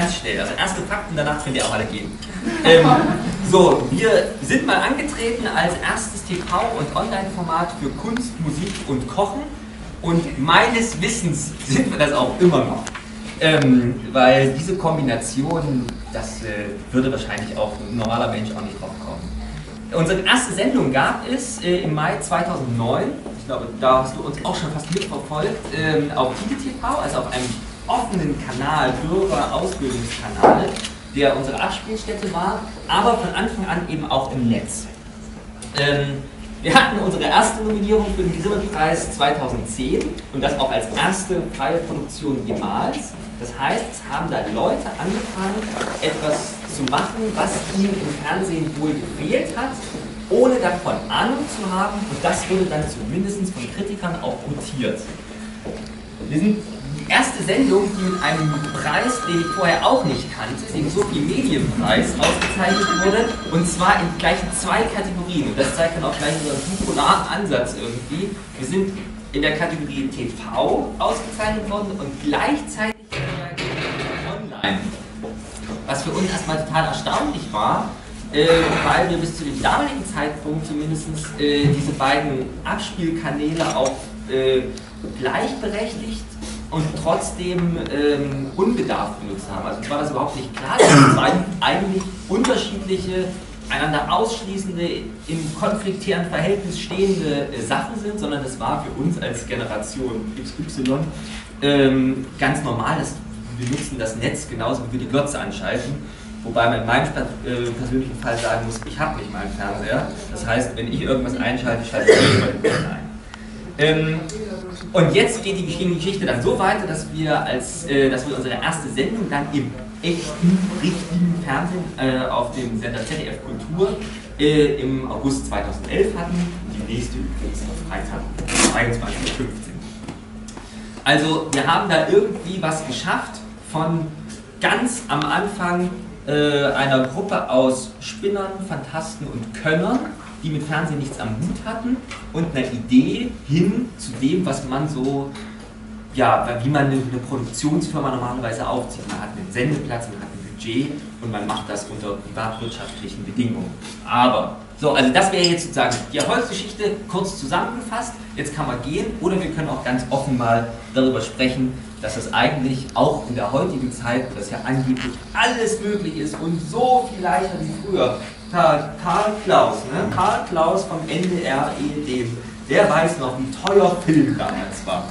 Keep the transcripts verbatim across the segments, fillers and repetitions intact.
ganz schnell. Also erste Fakten, danach könnt ihr auch alle gehen. Ähm, so, wir sind mal angetreten als erstes T V- und Online-Format für Kunst, Musik und Kochen. Und meines Wissens sind wir das auch immer noch. Ähm, weil diese Kombination, das äh, würde wahrscheinlich auch ein normaler Mensch auch nicht drauf kommen. Unsere erste Sendung gab es äh, im Mai zweitausendneun. Ich glaube, da hast du uns auch schon fast mitverfolgt, ähm, auf Tide T V, also auf einem offenen Kanal, Bürger-Ausbildungskanal, der unsere Abspielstätte war, aber von Anfang an eben auch im Netz. Ähm, wir hatten unsere erste Nominierung für den Grimme-Preis zweitausendzehn und das auch als erste freie Produktion jemals. Das heißt, es haben da Leute angefangen, etwas zu machen, was ihnen im Fernsehen wohl gefehlt hat, ohne davon Ahnung zu haben, und das wurde dann zumindest von Kritikern auch gutiert. Wir sind die erste Sendung, die mit einem Preis, den ich vorher auch nicht kannte, dem Sophie-Medienpreis, ausgezeichnet wurde, und zwar in gleich zwei Kategorien. Und das zeigt dann auch gleich unseren bipolaren Ansatz irgendwie. Wir sind in der Kategorie T V ausgezeichnet worden und gleichzeitig online. Was für uns erstmal total erstaunlich war, äh, weil wir bis zu dem damaligen Zeitpunkt zumindest äh, diese beiden Abspielkanäle auch äh, gleichberechtigt und trotzdem ähm, unbedarft benutzt haben. Also war das überhaupt nicht klar, dass die beiden eigentlich unterschiedliche, einander ausschließende, im konfliktären Verhältnis stehende äh, Sachen sind, sondern das war für uns als Generation X Y ähm, ganz normal. Das, wir nutzen das Netz genauso wie wir die Glotze anschalten. Wobei man in meinem äh, persönlichen Fall sagen muss, ich habe nicht mal einen Fernseher. Das heißt, wenn ich irgendwas einschalte, schalte ich nicht mal den Fernseher ein. Ähm, und jetzt geht die Geschichte dann so weiter, dass wir, als, äh, dass wir unsere erste Sendung dann im echten, richtigen Fernsehen äh, auf dem Sender Z D F Kultur äh, im August zweitausendelf hatten. Die nächste übrigens am Freitag, zweiundzwanzig Uhr fünfzehn. Also wir haben da irgendwie was geschafft von ganz am Anfang äh, einer Gruppe aus Spinnern, Phantasten und Könnern, die mit Fernsehen nichts am Hut hatten, und einer Idee hin zu dem, was man so, ja, wie man eine, eine Produktionsfirma normalerweise aufzieht. Man hat einen Sendeplatz, man hat ein Budget und man macht das unter privatwirtschaftlichen Bedingungen. Aber, so, also das wäre jetzt sozusagen die Erfolgsgeschichte kurz zusammengefasst. Jetzt kann man gehen, oder wir können auch ganz offen mal darüber sprechen, dass es eigentlich auch in der heutigen Zeit, wo das ja angeblich alles möglich ist und so viel leichter wie früher. Karl Klaus, ne? Karl Klaus vom N D R ehedem, der weiß noch, wie teuer Film damals war.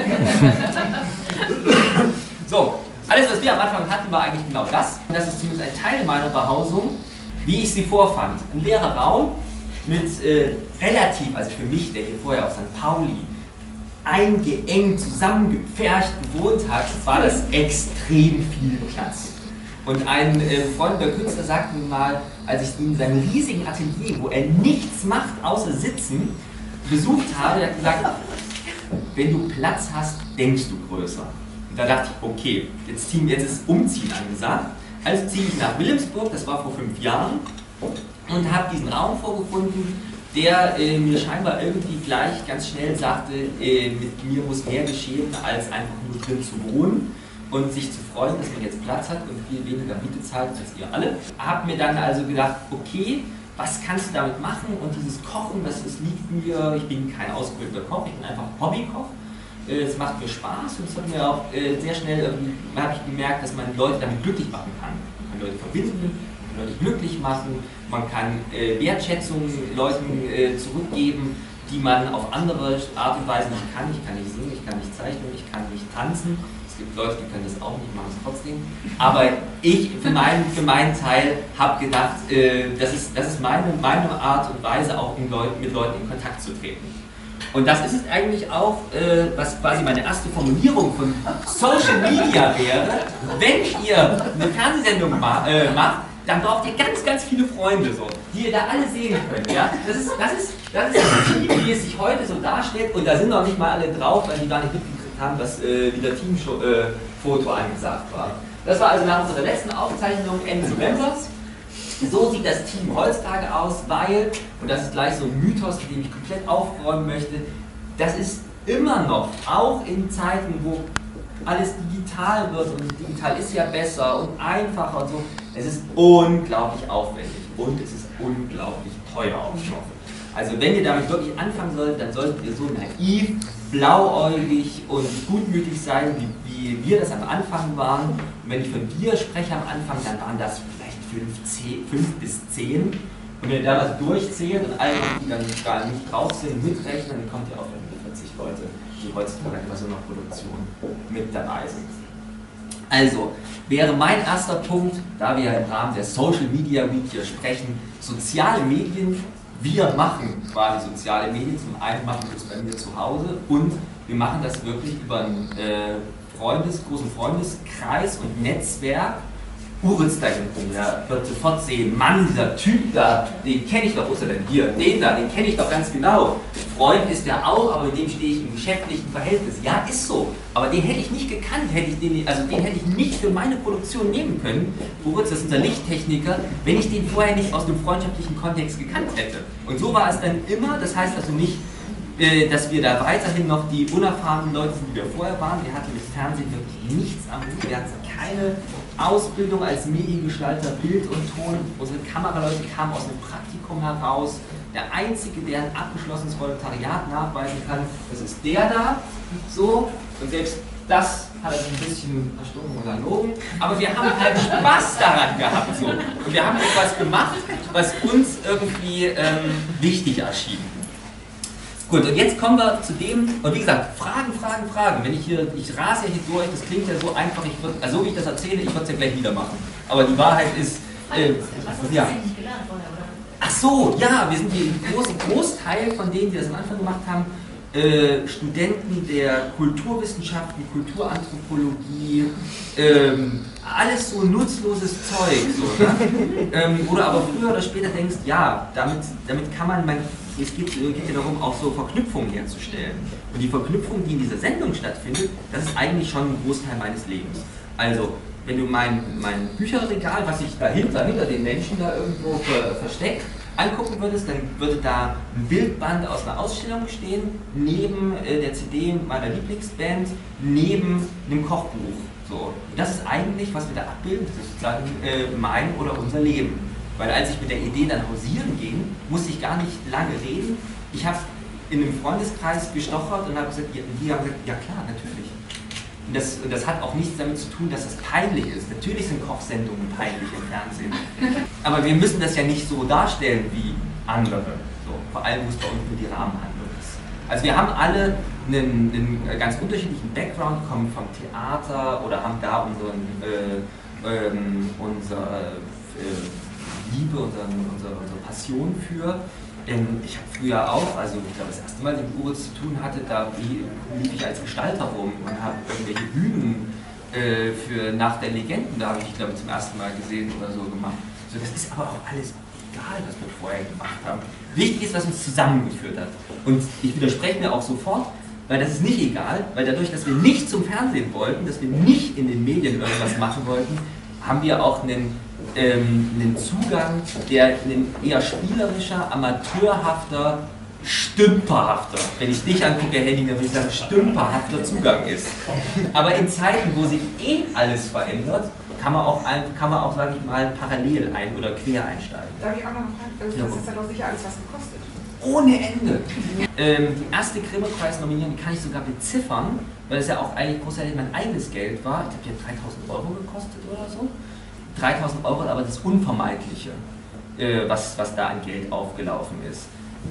So, alles, was wir am Anfang hatten, war eigentlich genau das. Und das ist zumindest ein Teil meiner Behausung, wie ich sie vorfand. Ein leerer Raum mit äh, relativ, also für mich, der hier vorher auf Sankt Pauli eingeengt, zusammengepfercht gewohnt hat, war das extrem viel Platz. Und ein äh, Freund der Künstler sagte mir mal, als ich ihn in seinem riesigen Atelier, wo er nichts macht außer sitzen, besucht habe, er hat gesagt, wenn du Platz hast, denkst du größer. Und da dachte ich, okay, jetzt, ziehen, jetzt ist Umziehen angesagt. Also ziehe ich nach Wilhelmsburg, das war vor fünf Jahren, und habe diesen Raum vorgefunden, der äh, mir scheinbar irgendwie gleich ganz schnell sagte, äh, mit mir muss mehr geschehen, als einfach nur drin zu wohnen und sich zu freuen, dass man jetzt Platz hat und viel weniger Miete zahlt als ihr alle. Hab mir dann also gedacht, okay, was kannst du damit machen? Und dieses Kochen, das, das liegt mir, ich bin kein ausgebildeter Koch, ich bin einfach Hobbykoch. Es macht mir Spaß, und es hat mir auch äh, sehr schnell irgendwie, habe ich gemerkt, dass man Leute damit glücklich machen kann. Man kann Leute verbinden, man kann Leute glücklich machen, man kann äh, Wertschätzung Leuten äh, zurückgeben, die man auf andere Art und Weise nicht kann. Ich kann nicht singen, ich kann nicht zeichnen, ich kann nicht tanzen. Es gibt Leute, die können das auch nicht, machen es trotzdem. Aber ich für meinen, für meinen Teil habe gedacht, äh, das ist, das ist meine, meine Art und Weise, auch um Leut, mit Leuten in Kontakt zu treten. Und das ist es eigentlich auch, äh, was quasi meine erste Formulierung von Social Media wäre. Wenn ihr eine Fernsehsendung ma äh, macht, dann braucht ihr ganz, ganz viele Freunde, so, die ihr da alle sehen könnt. Ja? Das ist das, ist, das, ist das Team, wie es sich heute so darstellt, und da sind noch nicht mal alle drauf, weil die gar nicht mitgekriegt haben, dass äh, wieder Teamfoto äh, angesagt war. Das war also nach unserer letzten Aufzeichnung Ende November. So sieht das Team heutzutage aus, weil, und das ist gleich so ein Mythos, den ich komplett aufräumen möchte, das ist immer noch, auch in Zeiten, wo alles digital wird und digital ist ja besser und einfacher und so. Es ist unglaublich aufwendig und es ist unglaublich teuer auch noch. Also wenn ihr damit wirklich anfangen solltet, dann solltet ihr so naiv, blauäugig und gutmütig sein, wie, wie wir das am Anfang waren. Und wenn ich von wir spreche am Anfang, dann waren das vielleicht fünf, zehn, fünf bis zehn. Und wenn ihr da was durchzählt und alle, die dann gar nicht drauf sind, mitrechnen, dann kommt ihr auf vierzig Leute, die heutzutage in so einer Produktion mit dabei sind. Also, wäre mein erster Punkt, da wir ja im Rahmen der Social Media Week hier sprechen, soziale Medien. Wir machen quasi soziale Medien. Zum einen machen wir es bei mir zu Hause und wir machen das wirklich über einen äh, Freundes-, großen Freundeskreis und Netzwerk. Uritz da hinten, der wird sofort sehen, Mann, dieser Typ da, den kenne ich doch, wo ist er denn hier? Den da, den kenne ich doch ganz genau. Freund ist der auch, aber mit dem stehe ich im geschäftlichen Verhältnis. Ja, ist so. Aber den hätte ich nicht gekannt, hätte ich den, also den hätte ich nicht für meine Produktion nehmen können. Uritz, das ist unser Lichttechniker, wenn ich den vorher nicht aus einem freundschaftlichen Kontext gekannt hätte. Und so war es dann immer, das heißt also nicht, dass wir da weiterhin noch die unerfahrenen Leute sind, die wir vorher waren. Wir hatten mit Fernsehen wirklich nichts am Hut. Wir hatten keine Ausbildung als Mediengestalter, Bild und Ton. Unsere Kameraleute kamen aus einem Praktikum heraus. Der Einzige, der ein abgeschlossenes Volontariat nachweisen kann, das ist der da. So. Und selbst das hat er ein bisschen verstummen oder erlogen. Aber wir haben halt Spaß daran gehabt. So. Und wir haben etwas gemacht, was uns irgendwie ähm, wichtig erschien. Gut, und jetzt kommen wir zu dem, und wie gesagt, Fragen, Fragen, Fragen. Wenn ich hier, ich rase ja hier durch, das klingt ja so einfach, ich würd, also so wie ich das erzähle, ich würde es ja gleich wieder machen. Aber die Wahrheit ist, äh, ja. Ach so, ja, wir sind hier ein großen Großteil von denen, die das am Anfang gemacht haben, äh, Studenten der Kulturwissenschaften, Kulturanthropologie, ähm, alles so nutzloses Zeug, so, ne? ähm, wo du aber früher oder später denkst, ja, damit, damit kann man, man es geht, geht ja darum, auch so Verknüpfungen herzustellen. Und die Verknüpfung, die in dieser Sendung stattfindet, das ist eigentlich schon ein Großteil meines Lebens. Also, wenn du mein, mein Bücherregal, was sich dahinter, hinter den Menschen da irgendwo ver, versteckt, angucken würdest, dann würde da ein Bildband aus einer Ausstellung stehen, neben äh, der C D meiner Lieblingsband, neben einem Kochbuch. So. Und das ist eigentlich, was wir da abbilden, das ist sozusagen äh, mein oder unser Leben. Weil als ich mit der Idee dann hausieren ging, musste ich gar nicht lange reden. Ich habe in einem Freundeskreis gestochert und habe gesagt, ja, die haben gesagt, ja klar, natürlich. Und das, und das hat auch nichts damit zu tun, dass das peinlich ist. Natürlich sind Kochsendungen peinlich im Fernsehen. Aber wir müssen das ja nicht so darstellen wie andere. So, vor allem, wo es bei uns nur die Rahmenhandlung ist. Also wir haben alle einen, einen ganz unterschiedlichen Background, kommen vom Theater oder haben da unseren, äh, ähm, unser äh, Liebe, unsere, unsere, unsere Passion für. Ähm, ich habe früher auch, also ich glaube das erste Mal, als ich mit Uritz zu tun hatte, da lief ich als Gestalter rum und habe irgendwelche Bühnen äh, für Nach der Legenden, da habe ich, glaube ich, zum ersten Mal gesehen oder so gemacht. So, das ist aber auch alles egal, was wir vorher gemacht haben. Wichtig ist, was uns zusammengeführt hat. Und ich widerspreche mir auch sofort, weil das ist nicht egal, weil dadurch, dass wir nicht zum Fernsehen wollten, dass wir nicht in den Medien irgendwas machen wollten, haben wir auch einen, ähm, einen Zugang, der ein eher spielerischer, amateurhafter, stümperhafter, wenn ich dich angucke, Herr Henninger, würde ich sagen, stümperhafter Zugang ist. Aber in Zeiten, wo sich eh alles verändert, kann man auch, kann man auch, sage ich mal, parallel ein- oder quer einsteigen. Darf ich auch noch mal fragen, das ja, ist ja doch sicher alles was gekostet. Ohne Ende. Ähm, die erste Grimme-Preis-Nominierung kann ich sogar beziffern, weil es ja auch eigentlich großartig mein eigenes Geld war. Ich glaube, die hat dreitausend Euro gekostet oder so. dreitausend Euro, aber das Unvermeidliche, äh, was, was da an Geld aufgelaufen ist.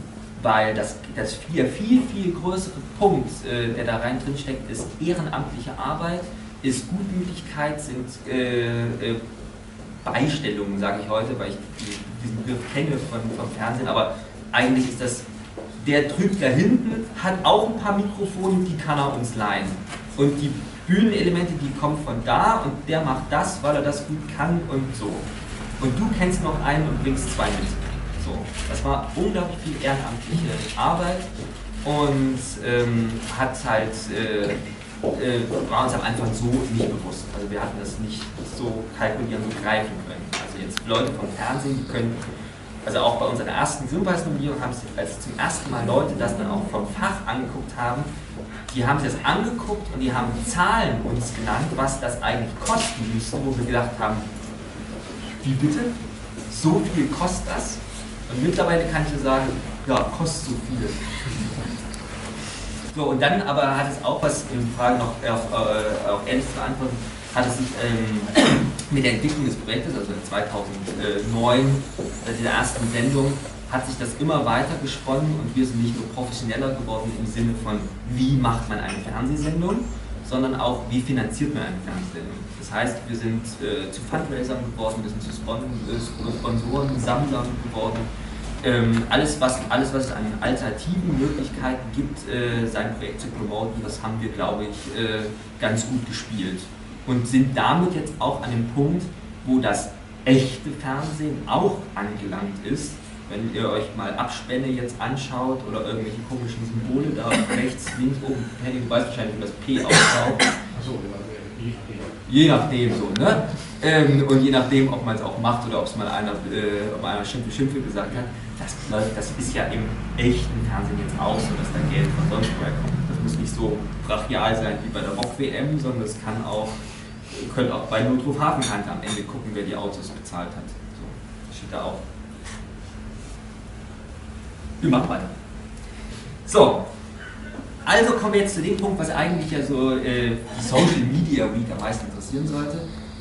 Weil das, das viel, viel, viel größere Punkt, äh, der da rein drin steckt, ist ehrenamtliche Arbeit, ist Gutmütigkeit, sind äh, äh, Beistellungen, sage ich heute, weil ich diesen Begriff kenne von, vom Fernsehen, aber eigentlich ist das, der drüben da hinten hat auch ein paar Mikrofone, die kann er uns leihen. Und die Bühnenelemente, die kommen von da und der macht das, weil er das gut kann und so. Und du kennst noch einen und bringst zwei mit. So. Das war unglaublich viel ehrenamtliche Arbeit und ähm, hat halt, äh, äh, war uns am Anfang so nicht bewusst. Also wir hatten das nicht so kalkulieren, so greifen können. Also jetzt Leute vom Fernsehen, die können also auch bei unserer ersten Grimme-Preis-Nominierung haben sich, als zum ersten Mal Leute das dann auch vom Fach angeguckt haben, die haben sich das angeguckt und die haben Zahlen uns genannt, was das eigentlich kosten müsste, wo wir gedacht haben, wie bitte? So viel kostet das? Und mittlerweile kann ich nur sagen, ja, kostet so viel. So, und dann aber hat es auch was, in Frage noch auf, äh, auf ähnlich zu beantworten, hat es sich ähm, mit der Entwicklung des Projektes, also zweitausendneun, also dieser ersten Sendung, hat sich das immer weiter gesponnen und wir sind nicht nur professioneller geworden im Sinne von, wie macht man eine Fernsehsendung, sondern auch, wie finanziert man eine Fernsehsendung. Das heißt, wir sind äh, zu Fundraisern geworden, wir sind zu Spon äh, Sponsoren, Sammlern geworden. Ähm, alles, was, alles, was es an alternativen Möglichkeiten gibt, äh, sein Projekt zu promoten, das haben wir, glaube ich, äh, ganz gut gespielt. Und sind damit jetzt auch an dem Punkt, wo das echte Fernsehen auch angelangt ist. Wenn ihr euch mal Abspänne jetzt anschaut oder irgendwelche komischen Symbole da rechts, links, oben, Henning, du weißt wahrscheinlich, wie das P ausschaut. Achso, je nachdem so, ne? Ähm, und je nachdem, ob man es auch macht oder ob es mal einer, äh, ob einer Schimpfe, Schimpfe gesagt hat, das, das ist ja im echten Fernsehen jetzt auch so, dass da Geld von sonst woher kommt. Das muss nicht so brachial sein wie bei der Rock-W M, sondern es kann auch, ihr könnt auch bei Notruf Hafenkante am Ende gucken, wer die Autos bezahlt hat. So, das steht da auch. Wir machen weiter. So, also kommen wir jetzt zu dem Punkt, was eigentlich ja so äh, die Social Media Week am meisten interessieren sollte.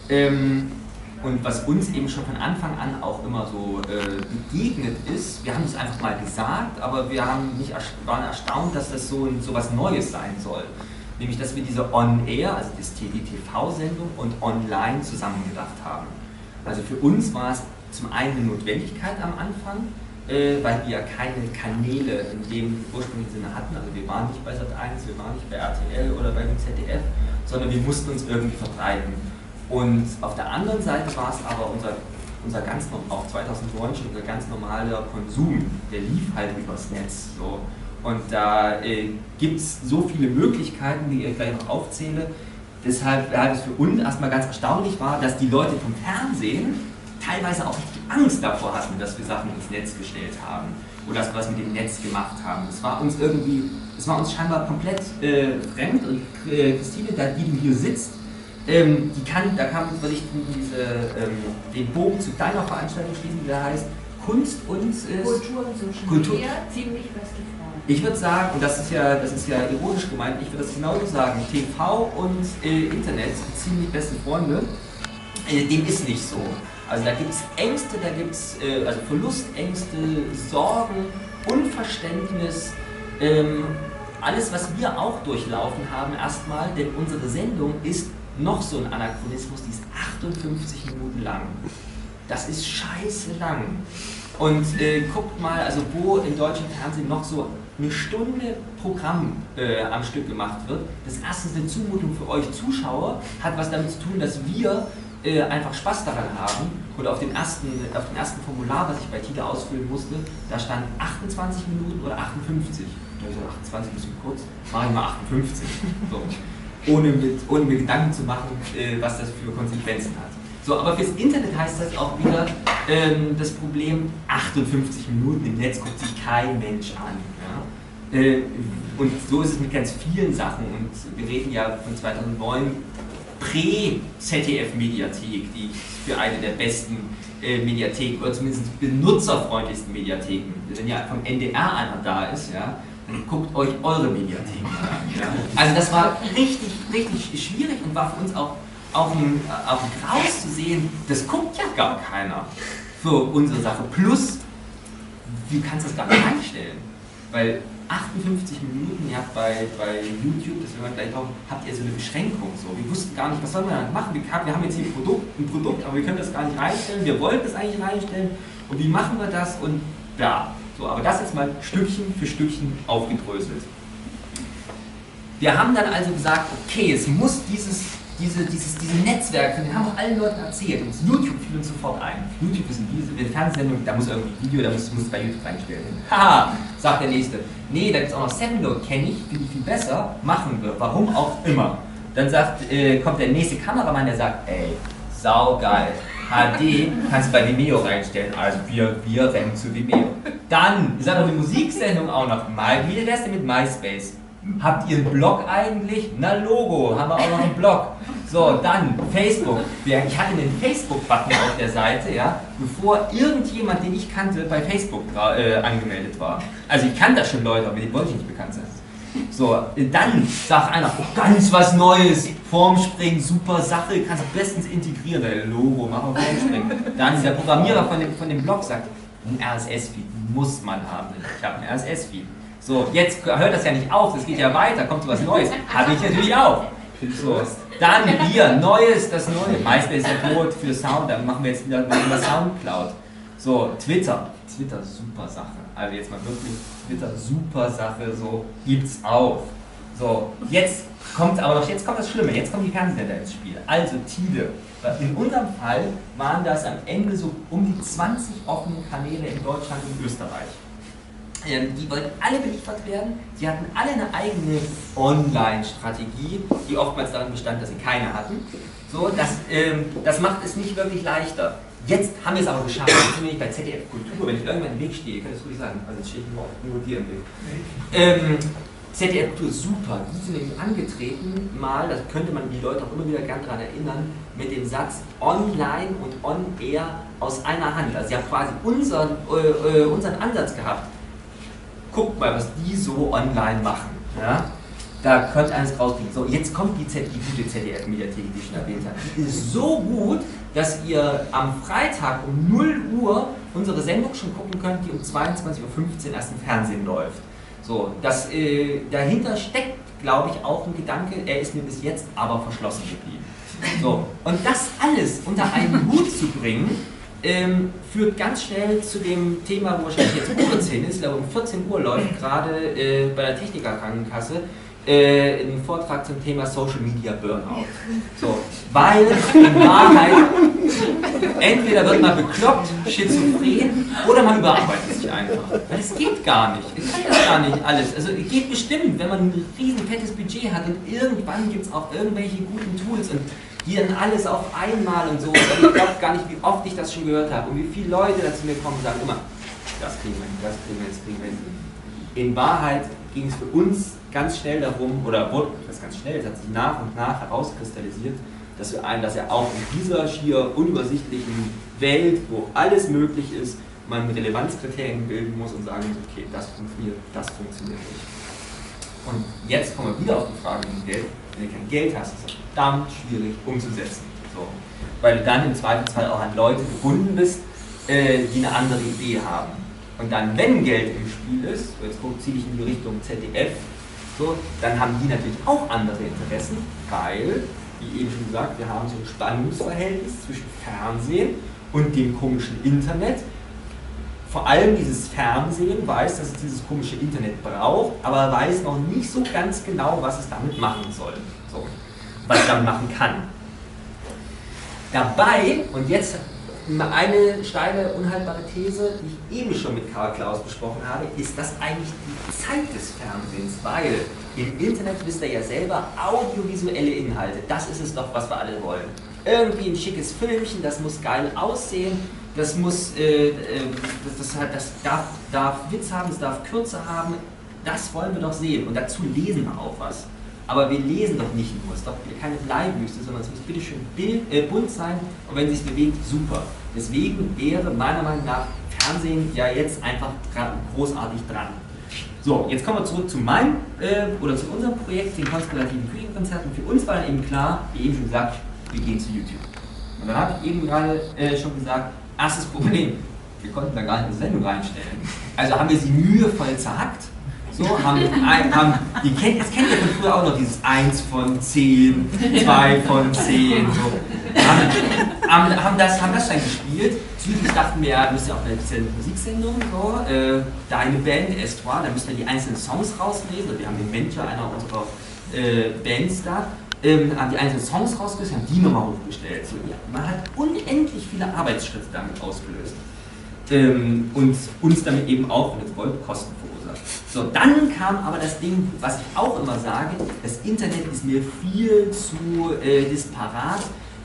Ähm, und was uns eben schon von Anfang an auch immer so äh, begegnet ist. Wir haben es einfach mal gesagt, aber wir haben nicht erst waren erstaunt, dass das so, so was Neues sein soll. Nämlich, dass wir diese On-Air, also die T V-Sendung und Online zusammengedacht haben. Also für uns war es zum einen eine Notwendigkeit am Anfang, Äh, weil wir keine Kanäle in dem ursprünglichen Sinne hatten. Also wir waren nicht bei Sat eins, wir waren nicht bei R T L oder bei dem Z D F, sondern wir mussten uns irgendwie verbreiten. Und auf der anderen Seite war es aber unser, unser ganz, auch zweitausendneun schon unser ganz normaler Konsum, der lief halt übers Netz. So. Und da äh, gibt es so viele Möglichkeiten, die ich gleich noch aufzähle. Deshalb hat es für uns erstmal ganz erstaunlich war, dass die Leute vom Fernsehen teilweise auch richtig Angst davor hatten, dass wir Sachen ins Netz gestellt haben oder dass wir was mit dem Netz gemacht haben. Das war uns irgendwie, das war uns scheinbar komplett äh, fremd und äh, Christine, da, die du hier sitzt, ähm, die kann, da kann man sich diese, ähm, den Bogen zu deiner Veranstaltung schließen, der heißt Kunst und äh, Kultur und Social Kultur. Media, ziemlich beste Freunde. Ich würde sagen, und das ist ja, das ist ja ironisch gemeint, ich würde das genauso sagen, T V und äh, Internet sind ziemlich beste Freunde. Äh, dem ist nicht so. Also da gibt es Ängste, da gibt es äh, also Verlustängste, Sorgen, Unverständnis, ähm, alles, was wir auch durchlaufen haben erstmal, denn unsere Sendung ist noch so ein Anachronismus, die ist achtundfünfzig Minuten lang. Das ist scheiße lang. Und äh, guckt mal, also wo im deutschen Fernsehen noch so eine Stunde Programm äh, am Stück gemacht wird. Das erste ist eine Zumutung für euch Zuschauer, hat was damit zu tun, dass wir Äh, einfach Spaß daran haben. Und auf dem ersten, auf dem ersten Formular, was ich bei Tide ausfüllen musste, da stand achtundzwanzig Minuten oder achtundfünfzig. Da habe ich gesagt, achtundzwanzig, ein bisschen kurz, mache ich mal achtundfünfzig. So. Ohne, mit, ohne mir Gedanken zu machen, äh, was das für Konsequenzen hat. So, aber fürs Internet heißt das auch wieder ähm, das Problem, achtundfünfzig Minuten im Netz guckt sich kein Mensch an. Ja? Äh, und so ist es mit ganz vielen Sachen. Und wir reden ja von zweitausendneun, Prä-Z D F-Mediathek, die für eine der besten äh, Mediatheken oder zumindest benutzerfreundlichsten Mediatheken. Wenn ja vom N D R einer da ist, ja, dann guckt euch eure Mediatheken an. Ja. Also das war richtig, richtig schwierig und war für uns auch, auch, ein, auch ein Graus zu sehen, das guckt ja gar keiner für unsere Sache. Plus, du kannst das gar nicht einstellen, weil achtundfünfzig Minuten, ja, bei, bei YouTube, das werden wir gleich brauchen, habt ihr so eine Beschränkung. So. Wir wussten gar nicht, was sollen wir da machen. Wir haben jetzt hier ein Produkt, ein Produkt, aber wir können das gar nicht reinstellen. Wir wollten das eigentlich reinstellen. Und wie machen wir das? Und ja, so, aber das jetzt mal Stückchen für Stückchen aufgedröselt. Wir haben dann also gesagt, okay, es muss dieses, diese, dieses, diese Netzwerke, wir haben auch allen Leuten erzählt, und YouTube fiel uns sofort ein. YouTube ist eine Fernsehsendung, da muss irgendwie Video, da muss, muss bei YouTube reingestellt werden. Haha, sagt der Nächste. Nee, da gibt es auch noch Sevenload, kenne ich, finde ich viel besser, machen wir, warum auch immer. Dann sagt, äh, kommt der nächste Kameramann, der sagt, ey, saugeil, H D kannst du bei Vimeo reinstellen, also wir, wir rennen zu Vimeo. Dann, ich sage noch die Musiksendung auch noch, mal, wie wär's denn mit MySpace? Habt ihr einen Blog eigentlich? Na Logo, haben wir auch noch einen Blog. So, dann Facebook. Ich hatte einen Facebook-Button auf der Seite, ja, bevor irgendjemand, den ich kannte, bei Facebook äh, angemeldet war. Also ich kannte da schon Leute, aber die wollte ich nicht bekannt sein. So, dann sagt einer, oh, ganz was Neues, Formspringen, super Sache, kannst du bestens integrieren, der Logo, mach mal Formspringen. Dann der Programmierer von dem, von dem Blog sagt, ein R S S-Feed muss man haben. Ich habe ein R S S-Feed. So, jetzt hört das ja nicht auf, es geht ja weiter, kommt so was Neues. Habe ich natürlich auch. So, dann hier, Neues, das Neue. MySpace ist ja tot für Sound, dann machen wir jetzt wieder machen wir Soundcloud. So, Twitter. Twitter, super Sache. Also jetzt mal wirklich, Twitter, super Sache, so, gibt's auch. So, jetzt kommt aber noch, jetzt kommt das Schlimme, jetzt kommen die Fernsehsender ins Spiel. Also Tide. In unserem Fall waren das am Ende so um die zwanzig offene Kanäle in Deutschland und Österreich. Ähm, die wollten alle beliefert werden, sie hatten alle eine eigene Online-Strategie, die oftmals darin bestand, dass sie keine hatten. So, das, ähm, das macht es nicht wirklich leichter. Jetzt haben wir es aber geschafft, jetzt sind wir nicht bei Z D F Kultur, wenn ich irgendwann im Weg stehe, kann ich es ruhig sagen, also jetzt stehe ich nur, nur dir im Weg. Ähm, Z D F Kultur, super, die sind nämlich angetreten, mal, das könnte man die Leute auch immer wieder gern daran erinnern, mit dem Satz Online und On-Air aus einer Hand. Also sie haben quasi unseren, äh, unseren Ansatz gehabt. Guckt mal, was die so online machen. Ja? Da könnt ihr eines rauskriegen. So, jetzt kommt die, Z die gute Z D F-Mediathek, die ich schon erwähnt habe. Die ist so gut, dass ihr am Freitag um null Uhr unsere Sendung schon gucken könnt, die um zweiundzwanzig Uhr fünfzehn erst im Fernsehen läuft. So, das, äh, dahinter steckt, glaube ich, auch ein Gedanke, er ist mir bis jetzt aber verschlossen geblieben. So, und das alles unter einen Hut zu bringen, Ähm, führt ganz schnell zu dem Thema, wo wahrscheinlich jetzt kurz hin ist. Ich glaube, um vierzehn Uhr läuft gerade äh, bei der Technikerkrankenkasse äh, ein Vortrag zum Thema Social Media Burnout. So, weil in Wahrheit entweder wird man bekloppt, schizophren oder man überarbeitet sich einfach. Weil es geht gar nicht. Es kann das gar nicht alles. Also es geht bestimmt, wenn man ein riesen fettes Budget hat und irgendwann gibt es auch irgendwelche guten Tools und die dann alles auf einmal und so. Und ich glaube gar nicht, wie oft ich das schon gehört habe und wie viele Leute da zu mir kommen und sagen immer, das kriegen wir hin, das kriegen wir hin, das kriegen wir hin. In Wahrheit ging es für uns ganz schnell darum, oder wurde das ganz schnell, es hat sich nach und nach herauskristallisiert, dass wir ein, dass ja auch in dieser schier unübersichtlichen Welt, wo alles möglich ist, man Relevanzkriterien bilden muss und sagen muss, okay, das funktioniert, das funktioniert nicht. Und jetzt kommen wir wieder auf die Frage mit dem Geld. Wenn du kein Geld hast, ist es verdammt schwierig umzusetzen. So. Weil du dann im Zweifelsfall auch an Leute gebunden bist, äh, die eine andere Idee haben. Und dann, wenn Geld im Spiel ist, so jetzt ziehe ich in die Richtung Z D F, so, dann haben die natürlich auch andere Interessen, weil, wie eben schon gesagt, wir haben so ein Spannungsverhältnis zwischen Fernsehen und dem komischen Internet. Vor allem dieses Fernsehen weiß, dass es dieses komische Internet braucht, aber weiß noch nicht so ganz genau, was es damit machen soll. So, was es damit machen kann. Dabei, und jetzt eine steile, unhaltbare These, die ich eben schon mit Karl Klaus besprochen habe, ist das eigentlich die Zeit des Fernsehens, weil im Internet wisst ihr ja selber, audiovisuelle Inhalte, das ist es doch, was wir alle wollen. Irgendwie ein schickes Filmchen, das muss geil aussehen, das muss, äh, äh, das, das, das darf, darf Witz haben, es darf Kürze haben, das wollen wir doch sehen und dazu lesen wir auch was. Aber wir lesen doch nicht nur, es ist doch keine Bleibüste, sondern es muss bitteschön Bild, äh, bunt sein und wenn es sich bewegt, super. Deswegen wäre meiner Meinung nach Fernsehen ja jetzt einfach großartig dran. So, jetzt kommen wir zurück zu meinem, äh, oder zu unserem Projekt, den konspirativen Küchenkonzerten. Für uns war dann eben klar, wie eben schon gesagt, wir gehen zu YouTube. Und dann habe ich eben gerade äh, schon gesagt, erstes Problem, wir konnten da gar nicht eine Sendung reinstellen. Also haben wir sie mühevoll zerhackt. So, haben, haben, die kennt, jetzt kennt ihr von früher auch noch dieses eins von zehn, zwei von zehn, so. Haben, haben, das, haben das dann gespielt. Zügig dachten wir, ja, das ist ja auch eine spezielle Musiksendung, so. Äh, deine Band, Estoire, da müsst ihr die einzelnen Songs rauslesen. Wir haben den Manager einer unserer äh, Bands da. Ähm, haben die einzelnen Songs rausgelöst, haben die nochmal hochgestellt. So, ja, man hat unendlich viele Arbeitsschritte damit ausgelöst. Ähm, und uns damit eben auch, wenn es wollt, Kosten verursacht. So, dann kam aber das Ding, was ich auch immer sage, das Internet ist mir viel zu äh, disparat.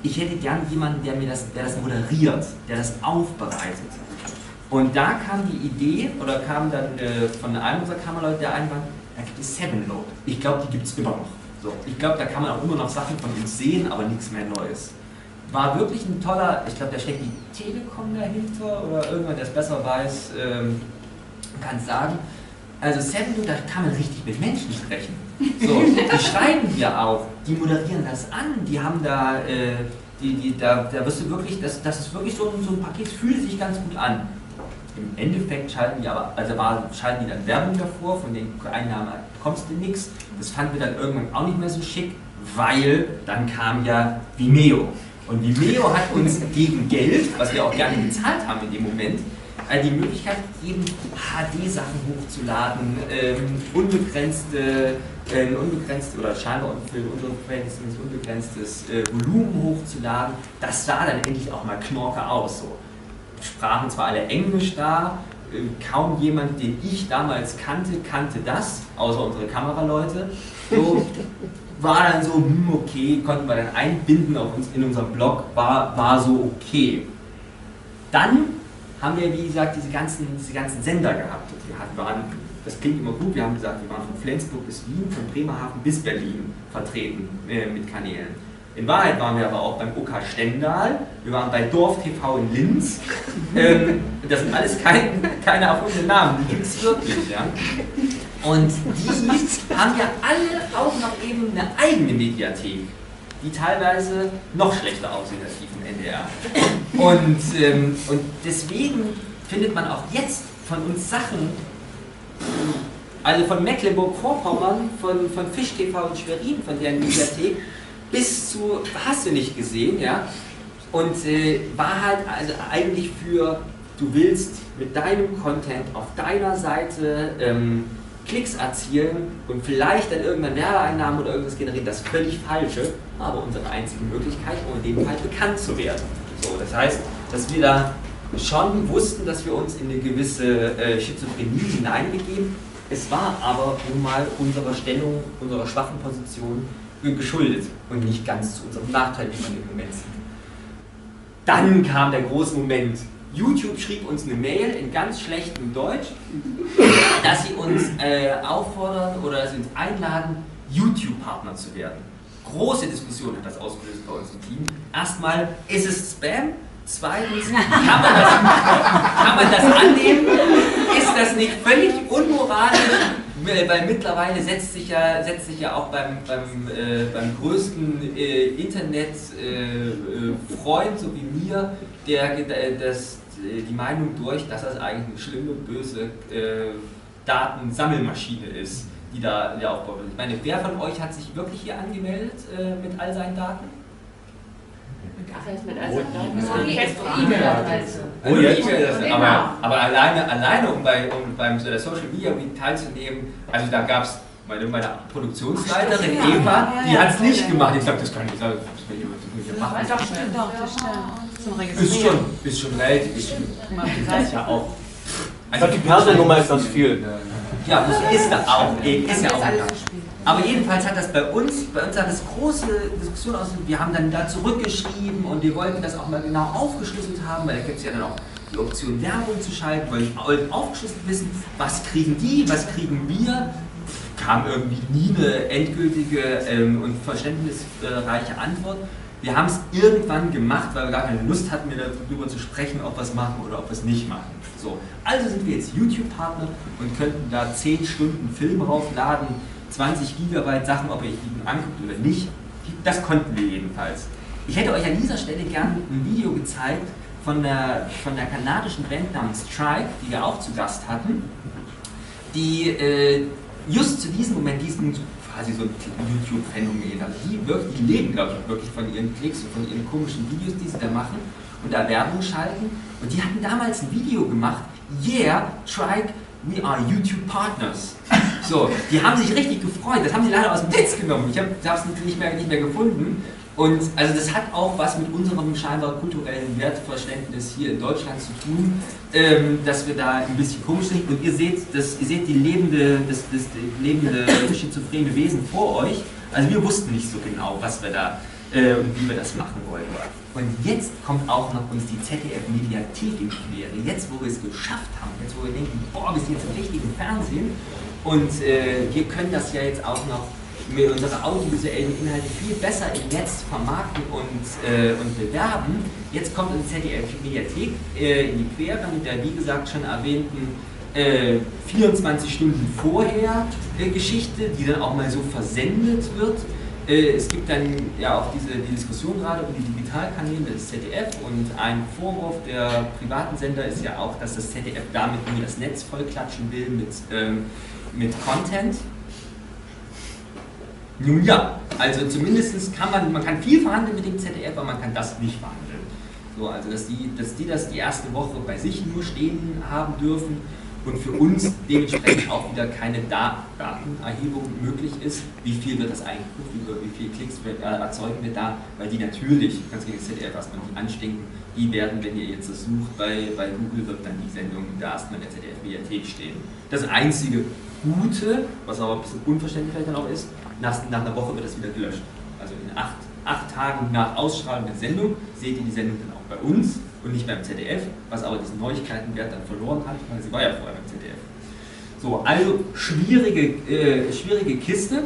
ich hätte gern jemanden, der mir das, der das moderiert, der das aufbereitet. Und da kam die Idee, oder kam dann äh, von einem unserer Kameraleute der Einwand, da gibt es Sevenload. Ich glaube, die gibt es immer noch. So, ich glaube, da kann man auch immer noch Sachen von uns sehen, aber nichts mehr Neues. War wirklich ein toller, ich glaube, da steckt die Telekom dahinter oder irgendwann, der es besser weiß, ähm, kann es sagen. Also Sevenload, da kann man richtig mit Menschen sprechen. So, die schreiben ja auch, die moderieren das an, die haben da, äh, die, die, da, da wirst du wirklich, das, das ist wirklich so ein, so ein Paket, fühlt sich ganz gut an. Im Endeffekt schalten die aber, also war, schalten die dann Werbung davor, von den Einnahmen bekommst du nichts. Das fanden wir dann irgendwann auch nicht mehr so schick, weil dann kam ja Vimeo. Und Vimeo hat uns gegen Geld, was wir auch gerne gezahlt haben in dem Moment, die Möglichkeit gegeben, H D-Sachen hochzuladen, ähm, unbegrenzte, äh, unbegrenzte oder scheinbar für unsere Verhältnisse unbegrenztes äh, Volumen hochzuladen. Das sah dann endlich auch mal knorke aus. So. Sprachen zwar alle Englisch da, äh, kaum jemand, den ich damals kannte, kannte das, außer unsere Kameraleute. So, war dann so, hm, okay, konnten wir dann einbinden auf uns in unserem Blog, war, war so okay. Dann haben wir, wie gesagt, diese ganzen, diese ganzen Sender gehabt. Wir hatten, waren, das klingt immer gut, wir haben gesagt, wir waren von Flensburg bis Wien, von Bremerhaven bis Berlin vertreten äh, mit Kanälen. In Wahrheit waren wir aber auch beim O K Stendal, wir waren bei Dorf T V in Linz. Ähm, das sind alles kein, keine erfundenen Namen, die gibt es wirklich. Ja? Und die haben ja alle auch noch eben eine eigene Mediathek, die teilweise noch schlechter aussehen als die vom N D R. Und, ähm, und deswegen findet man auch jetzt von uns Sachen, also von Mecklenburg-Vorpommern, von, von Fisch T V in Schwerin, von deren Mediathek, bis zu, hast du nicht gesehen, ja? Und äh, war halt also eigentlich für, du willst mit deinem Content auf deiner Seite ähm, Klicks erzielen und vielleicht dann irgendwann Werbeeinnahmen oder irgendwas generieren, das völlig Falsche, aber unsere einzige Möglichkeit, um in dem Fall bekannt zu werden. So, das heißt, dass wir da schon wussten, dass wir uns in eine gewisse äh, Schizophrenie hineinbegeben. Es war aber nun mal unserer Stellung, unserer schwachen Position geschuldet und nicht ganz zu unserem Nachteil, wie man im Moment sieht. Dann kam der große Moment. YouTube schrieb uns eine Mail in ganz schlechtem Deutsch, dass sie uns äh, auffordern oder dass sie uns einladen, YouTube-Partner zu werden. Große Diskussion hat das ausgelöst bei uns im Team. Erstmal, ist es Spam? Zweitens, kann man das, kann man das annehmen? Ist das nicht völlig unmoralisch? Weil mittlerweile setzt sich ja, setzt sich ja auch beim, beim, äh, beim größten äh, Internetfreund, äh, so wie mir, der, der, das, die Meinung durch, dass das eigentlich eine schlimme, böse äh, Datensammelmaschine ist, die da der aufbaut. Ich meine, wer von euch hat sich wirklich hier angemeldet äh, mit all seinen Daten? Ach, heißt mit all seinen Daten? Oh, ja, aber, aber alleine, alleine um, bei, um beim der Social Media Week teilzunehmen, also da gab es meine, meine Produktionsleiterin Eva, die hat es nicht gemacht. Ich glaube, das kann ich sagen, das will ich nicht machen. Doch, stimmt, doch, das stimmt. Zum Ist schon, ist schon relativ. Ist das ja auch. Also die Personennummer ist das viel. Ja, ist da auch. Ist ja auch. Aber jedenfalls hat das bei uns, bei uns hat das große Diskussion aus, wir haben dann da zurückgeschrieben und wir wollten das auch mal genau aufgeschlüsselt haben, weil da gibt es ja dann auch die Option Werbung zu schalten, wollten aufgeschlüsselt wissen, was kriegen die, was kriegen wir. Kam irgendwie nie eine endgültige ähm, und verständnisreiche Antwort. Wir haben es irgendwann gemacht, weil wir gar keine Lust hatten, mehr darüber zu sprechen, ob wir es machen oder ob wir es nicht machen. So. Also sind wir jetzt YouTube-Partner und könnten da zehn Stunden Film raufladen, zwanzig Gigabyte Sachen, ob ihr euch die anguckt oder nicht. Das konnten wir jedenfalls. Ich hätte euch an dieser Stelle gerne ein Video gezeigt von der, von der kanadischen Band namens Strike, die wir auch zu Gast hatten, die äh, just zu diesem Moment, diesen quasi so ein YouTube-Phänomen, also die, wirklich, die leben, glaube ich, wirklich von ihren Klicks und von ihren komischen Videos, die sie da machen und da Werbung schalten. Und die hatten damals ein Video gemacht, yeah, Strike, we are YouTube Partners. So, die haben sich richtig gefreut, das haben sie leider aus dem Netz genommen, ich habe es nicht mehr, nicht mehr gefunden. Und also das hat auch was mit unserem scheinbar kulturellen Wertverständnis hier in Deutschland zu tun, ähm, dass wir da ein bisschen komisch sind. Und ihr seht, das, ihr seht die lebende, das, das lebende schizophrene Wesen vor euch. Also wir wussten nicht so genau, was wir da äh, und wie wir das machen wollen. Und jetzt kommt auch noch uns die Z D F-Mediathek in die Quere. Jetzt, wo wir es geschafft haben, jetzt, wo wir denken, boah, wir sind jetzt im richtigen Fernsehen und äh, wir können das ja jetzt auch noch mit unseren audiovisuellen Inhalte viel besser im Netz vermarkten und, äh, und bewerben. Jetzt kommt unsere Z D F-Mediathek äh, in die Quere mit der, wie gesagt, schon erwähnten äh, vierundzwanzig Stunden vorher äh, Geschichte, die dann auch mal so versendet wird. Äh, es gibt dann ja auch diese die Diskussion gerade über die Digitalkanäle des Z D F und ein Vorwurf der privaten Sender ist ja auch, dass das Z D F damit nur das Netz vollklatschen will mit, ähm, mit Content. Nun ja, also zumindest kann man, man kann viel verhandeln mit dem Z D F, aber man kann das nicht verhandeln. So, also dass die, dass die das die erste Woche bei sich nur stehen haben dürfen und für uns dementsprechend auch wieder keine Datenerhebung möglich ist. Wie viel wird das eigentlich, über wie viele Klicks erzeugen wir da, weil die natürlich, ganz gegen das Z D F erstmal nicht anstinken, die werden, wenn ihr jetzt das sucht, bei, bei Google wird dann die Sendung da erstmal in der Z D F-Mediathek stehen. Das einzige Gute, was aber ein bisschen unverständlich vielleicht dann auch ist, nach, nach einer Woche wird das wieder gelöscht. Also in acht, acht Tagen nach Ausstrahlung der Sendung seht ihr die Sendung dann auch bei uns und nicht beim Z D F, was aber diesen Neuigkeitenwert dann verloren hat, weil sie war ja vorher beim Z D F. So, also schwierige, äh, schwierige Kiste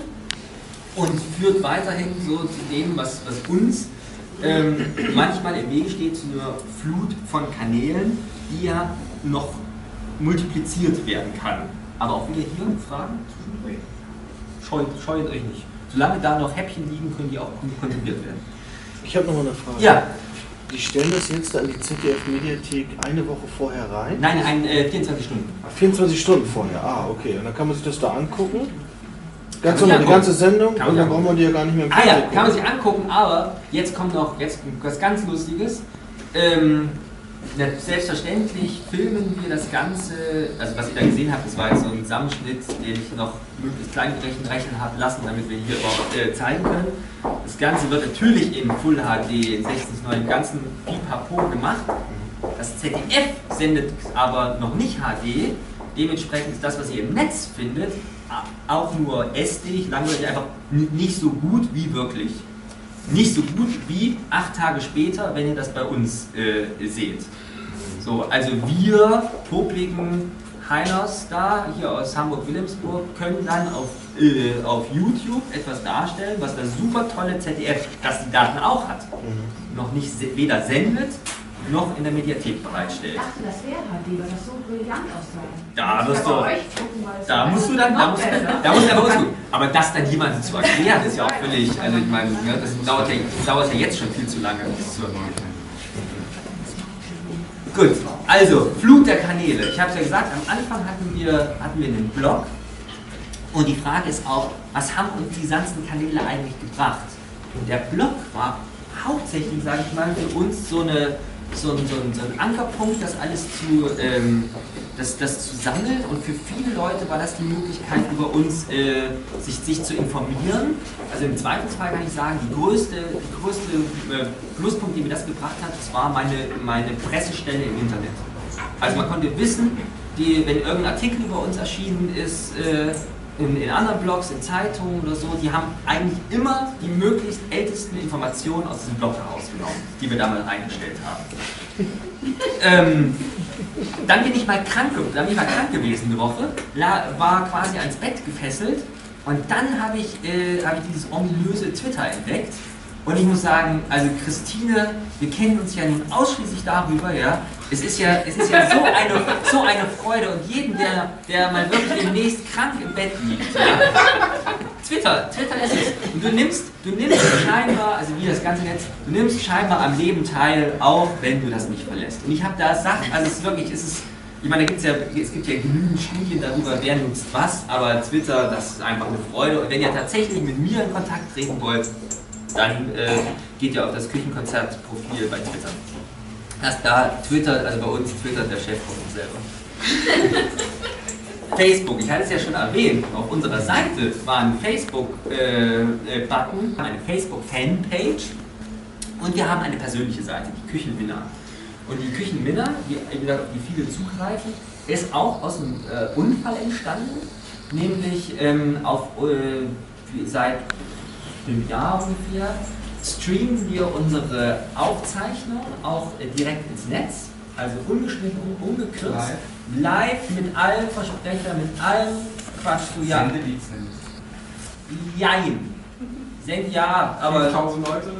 und führt weiterhin so zu dem, was, was uns ähm, manchmal im Wege steht, zu einer Flut von Kanälen, die ja noch multipliziert werden kann. Aber auch wieder hier Fragen zwischendurch. Scheut, scheut euch nicht. Solange da noch Häppchen liegen, können die auch konsumiert werden. Ich habe noch mal eine Frage. Ja. Die stellen das jetzt an die Z D F-Mediathek eine Woche vorher rein? Nein, ein, äh, vierundzwanzig Stunden. vierundzwanzig Stunden vorher, ah, okay. Und dann kann man sich das da angucken? Ganz normal, die ganze Sendung und dann braucht man die ja gar nicht mehr im Ah ja, gucken. kann man sich angucken, aber jetzt kommt noch jetzt was ganz Lustiges. Ähm, selbstverständlich filmen wir das Ganze, also was ihr da gesehen habt, das war jetzt so ein Zusammenschnitt, den ich noch möglichst klein rechnen habe lassen, damit wir hier überhaupt äh, zeigen können. Das Ganze wird natürlich in Full H D, in sechzehn zu neun, im ganzen Pipapo gemacht. Das Z D F sendet aber noch nicht H D, dementsprechend ist das, was ihr im Netz findet, auch nur S D, langweilig, einfach nicht so gut wie wirklich. Nicht so gut wie acht Tage später, wenn ihr das bei uns äh, seht. So, also wir, popligen Heiners da, hier aus Hamburg-Wilhelmsburg, können dann auf, äh, auf YouTube etwas darstellen, was das super tolle Z D F, das die Daten auch hat, mhm. noch nicht weder sendet, noch in der Mediathek bereitstellt. Ich dachte, das wäre H D, weil das so brillant aussah. Da musst du, da musst du dann, da musst du, da musst du aber gucken. Aber das dann jemandem zu erklären, ist ja auch völlig, also ich meine, das dauert ja, dauert ja jetzt schon viel zu lange, das zu erklären. Gut, also Flut der Kanäle. Ich habe es ja gesagt, am Anfang hatten wir, hatten wir einen Blog und die Frage ist auch, was haben uns die ganzen Kanäle eigentlich gebracht? Und der Blog war hauptsächlich, sage ich mal, für uns so eine So ein, so, ein, so ein Ankerpunkt, das alles zu, ähm, das, das zu sammeln, und für viele Leute war das die Möglichkeit, über uns äh, sich, sich zu informieren. Also im Zweifelsfall kann ich sagen, die größte, die größte äh, Pluspunkt, die mir das gebracht hat, das war meine, meine Pressestelle im Internet. Also man konnte wissen, die, wenn irgendein Artikel über uns erschienen ist, äh, In, in anderen Blogs, in Zeitungen oder so, die haben eigentlich immer die möglichst ältesten Informationen aus diesem Blog herausgenommen, die wir da mal reingestellt haben. ähm, dann bin ich mal krank, dann bin ich mal krank gewesen eine Woche, war quasi ans Bett gefesselt, und dann habe ich, äh, hab ich dieses ominöse Twitter entdeckt. Und ich muss sagen, also Christine, wir kennen uns ja nun ausschließlich darüber, ja. Es ist ja, es ist ja so, eine, so eine Freude, und jeden, der, der mal wirklich demnächst krank im Bett liegt, ja. Twitter, Twitter ist es. Und du nimmst, du nimmst scheinbar, also wie das ganze Netz, du nimmst scheinbar am Leben teil, auch wenn du das nicht verlässt. Und ich habe da Sachen, also es ist wirklich, es ist, ich meine, da gibt's ja, es gibt ja genügend Studien darüber, wer nutzt was, aber Twitter, das ist einfach eine Freude. Und wenn ihr tatsächlich mit mir in Kontakt treten wollt, dann äh, geht ihr auf das Küchenkonzert-Profil bei Twitter. Das da Twitter, also bei uns twittert der Chef von uns selber. Facebook, ich hatte es ja schon erwähnt, auf unserer Seite war ein Facebook-Button, äh, eine Facebook-Fanpage, und wir haben eine persönliche Seite, die Küchenminna. Und die Küchenminna, die, auf die viele zugreifen, ist auch aus einem äh, Unfall entstanden, nämlich ähm, auf, äh, seit einem Jahr ungefähr streamen wir unsere Aufzeichnung auch äh, direkt ins Netz, also ungeschnitten und ungekürzt, live, live mit allen Versprechern, mit allem Quatsch. Du, ja. Sendelizenz. Jein. Send, ja, aber tausend Leute?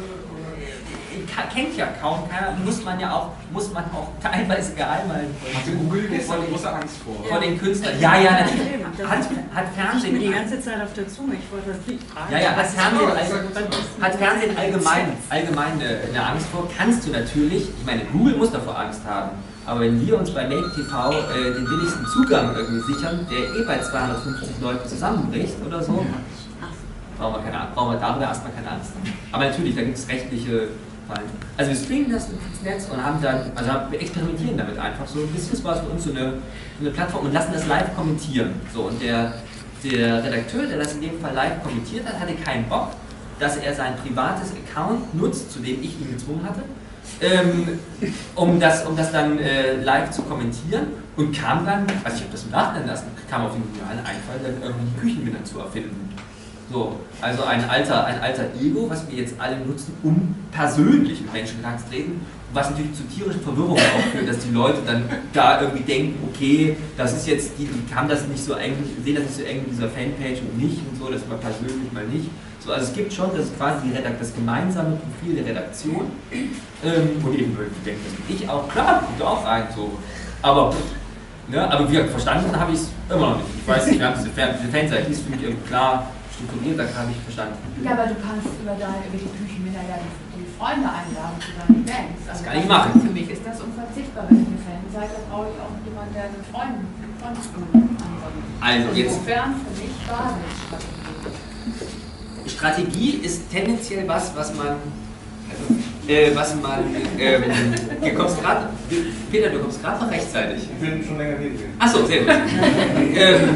Kennt ja kaum keiner, muss man ja auch, muss man auch teilweise geheim halten. Hatte Google gestern große Angst vor? Vor den Künstlern. Ja, ja, natürlich. Hat, hat Fernsehen. Ich bin die ganze Zeit auf der Zunge, ich wollte das nicht fragen. Ja, ja, hat Fernsehen, hat Fernsehen allgemein, allgemein eine, eine Angst vor. Kannst du natürlich, ich meine, Google muss davor Angst haben. Aber wenn wir uns bei Make T V äh, den billigsten Zugang irgendwie sichern, der eh bei zweihundertfünfzig Leuten zusammenbricht oder so, brauchen wir, keine, brauchen wir darüber erstmal keine Angst haben. Aber natürlich, da gibt es rechtliche Fallen. Also wir streamen das ins Netz und haben dann, also wir experimentieren damit einfach so ein bisschen, das war für uns so eine, so eine Plattform und lassen das live kommentieren. So, und der, der Redakteur, der das in dem Fall live kommentiert hat, hatte keinen Bock, dass er sein privates Account nutzt, zu dem ich ihn gezwungen hatte, ähm, um, das, um das dann äh, live zu kommentieren und kam dann, also ich habe das im Nachhinein lassen, kam auf den genialen Einfall, dann irgendwie die Küchenbilder zu erfinden. So, also ein alter, ein alter Ego, was wir jetzt alle nutzen, um persönlich mit Menschen in Kontakt zu treten, was natürlich zu tierischen Verwirrungen auch führt, dass die Leute dann da irgendwie denken, okay, das ist jetzt, die, die haben das nicht so eng, sehen das nicht so eng mit dieser Fanpage und nicht und so, das mal persönlich, mal nicht. So, also es gibt schon, das ist quasi die Redakt, das gemeinsame Profil der Redaktion ähm, und eben, ich denke, das bin ich auch, klar, kommt auch rein, so, aber ne, aber wie verstanden habe ich es immer noch nicht. Ich weiß nicht, wir haben diese, diese Fanseite, die ist für mich irgendwie klar strukturiert, da habe ich verstanden. Ja, aber du kannst über, deine, über die Küchenbilder ja die, die Freunde einladen zu deinen Events. Das Also kann ich machen. Für mich ist das unverzichtbar, wenn ich eine Fanseite brauche ich auch jemanden, der mit Freunden Freundesgründen anbringt. Also jetzt. Insofern für mich Basisstrategie. Strategie ist tendenziell was, was man, also, äh, was man, ähm, du kommst gerade, Peter, du kommst gerade noch rechtzeitig. Ich bin schon länger hier drin. Achso, sehr gut. ähm,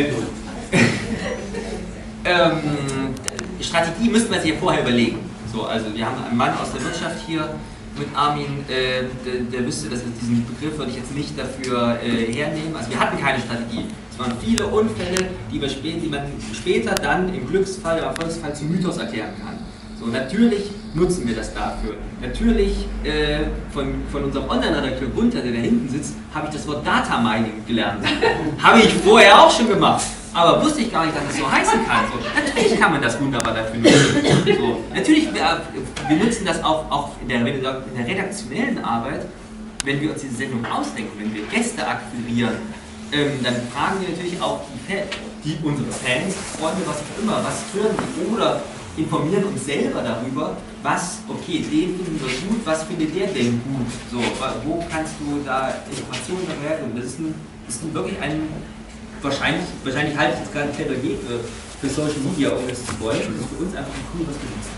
ähm, Strategie müssten wir uns hier vorher überlegen. So, also wir haben einen Mann aus der Wirtschaft hier mit Armin, äh, der, der wüsste, dass diesen Begriff würde ich jetzt nicht dafür äh, hernehmen. Also wir hatten keine Strategie. Es waren viele Unfälle, die, wir spä die man später dann im Glücksfall, im Erfolgsfall zum Mythos erklären kann. So, natürlich nutzen wir das dafür. Natürlich äh, von, von unserem Online-Redakteur Gunther, der da hinten sitzt, habe ich das Wort Data Mining gelernt. Habe ich vorher auch schon gemacht. Aber wusste ich gar nicht, dass es so heißen kann. So, natürlich kann man das wunderbar dafür nutzen. So, natürlich, wir, wir nutzen das auch, auch in, der, in der redaktionellen Arbeit, wenn wir uns diese Sendung ausdenken, wenn wir Gäste akquirieren, ähm, dann fragen wir natürlich auch die, Fan, die unsere Fans, Freunde, was auch immer, was hören die oder informieren uns selber darüber, was, okay, den finden wir gut, was findet der denn gut? So, wo kannst du da Informationen erhalten? Das ist, ein, das ist ein wirklich ein Wahrscheinlich, wahrscheinlich halte ich jetzt gerade ein Plädoyer für, für Social Media, um das zu wollen. Das ist für uns einfach cool, was wir nutzen.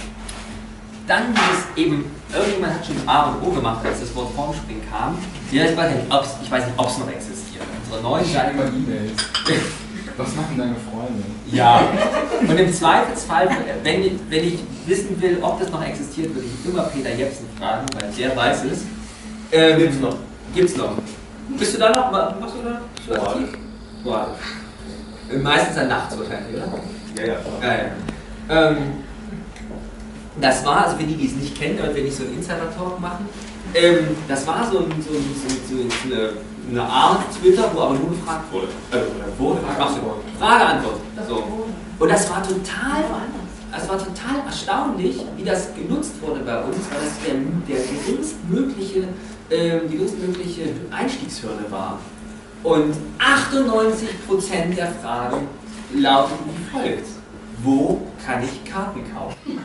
Dann ist eben, irgendjemand hat schon A und O gemacht, als das Wort Formspringen kam. Ja, ich weiß nicht, ob es noch existiert. Unsere neuen Seite über E-Mails. Was machen deine Freunde? Ja. Und im Zweifelsfall, wenn ich, wenn ich wissen will, ob das noch existiert, würde ich immer Peter Jepsen fragen, weil der weiß es. Ähm, gibt's noch. Gibt's noch. Bist du da noch? Machst du da? Bist du aktiv? Wow. Meistens dann nachts wahrscheinlich, oder? Ja, ja. Geil. Ähm, das war, also für die, die es nicht kennen, damit wir nicht so einen Insider-Talk machen, ähm, das war so, ein, so, ein, so, so eine, eine Art Twitter, wo aber nur gefragt wurde. Also, oder wurde gefragt. Frage-Antwort. So. Und das war total, das war total erstaunlich, wie das genutzt wurde bei uns, weil das der, der geringstmögliche, äh, die geringstmögliche Einstiegshürde war. Und achtundneunzig Prozent der Fragen lauten wie folgt: Wo kann ich Karten kaufen?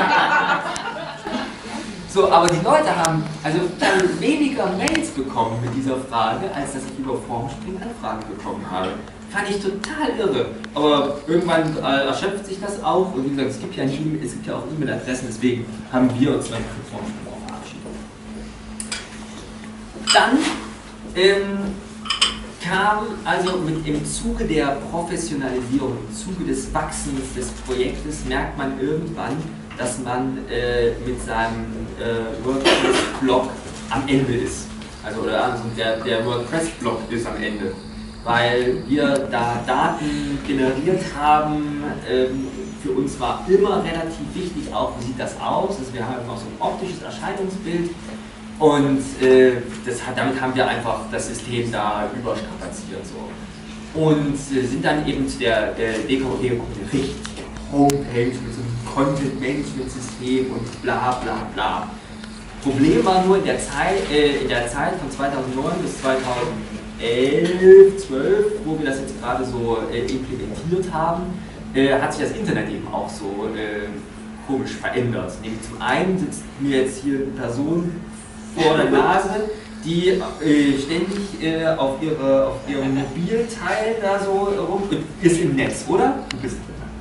So, aber die Leute haben also dann weniger Mails bekommen mit dieser Frage, als dass ich über Formspringen Anfragen bekommen habe. Fand ich total irre. Aber irgendwann äh, erschöpft sich das auch. Und wie gesagt, es gibt ja, nicht, es gibt ja auch E-Mail-Adressen, deswegen haben wir uns dann für Formspringen auch verabschiedet. Dann ähm, kam also mit im Zuge der Professionalisierung, im Zuge des Wachsens des Projektes, merkt man irgendwann, dass man äh, mit seinem äh, WordPress-Blog am Ende ist. Also, oder also der, der WordPress-Blog ist am Ende. Weil wir da Daten generiert haben, ähm, für uns war immer relativ wichtig, auch wie sieht das aus. Also wir haben auch so ein optisches Erscheinungsbild und äh, das hat, damit haben wir einfach das System da überstrapaziert. So. Und äh, sind dann eben zu der äh, D K O T-Bericht, Homepage mit so einem Content-Management-System und bla bla bla. Problem war nur in der Zeit, äh, in der Zeit von zweitausendneun bis zweitausendelf, zwölf, wo wir das jetzt gerade so äh, implementiert haben, äh, hat sich das Internet eben auch so äh, komisch verändert. Nämlich zum einen sitzt mir jetzt hier eine Person vor der Nase, die äh, ständig äh, auf, ihre, auf ihrem Mobilteil da so rum ist im Netz, oder? Du bist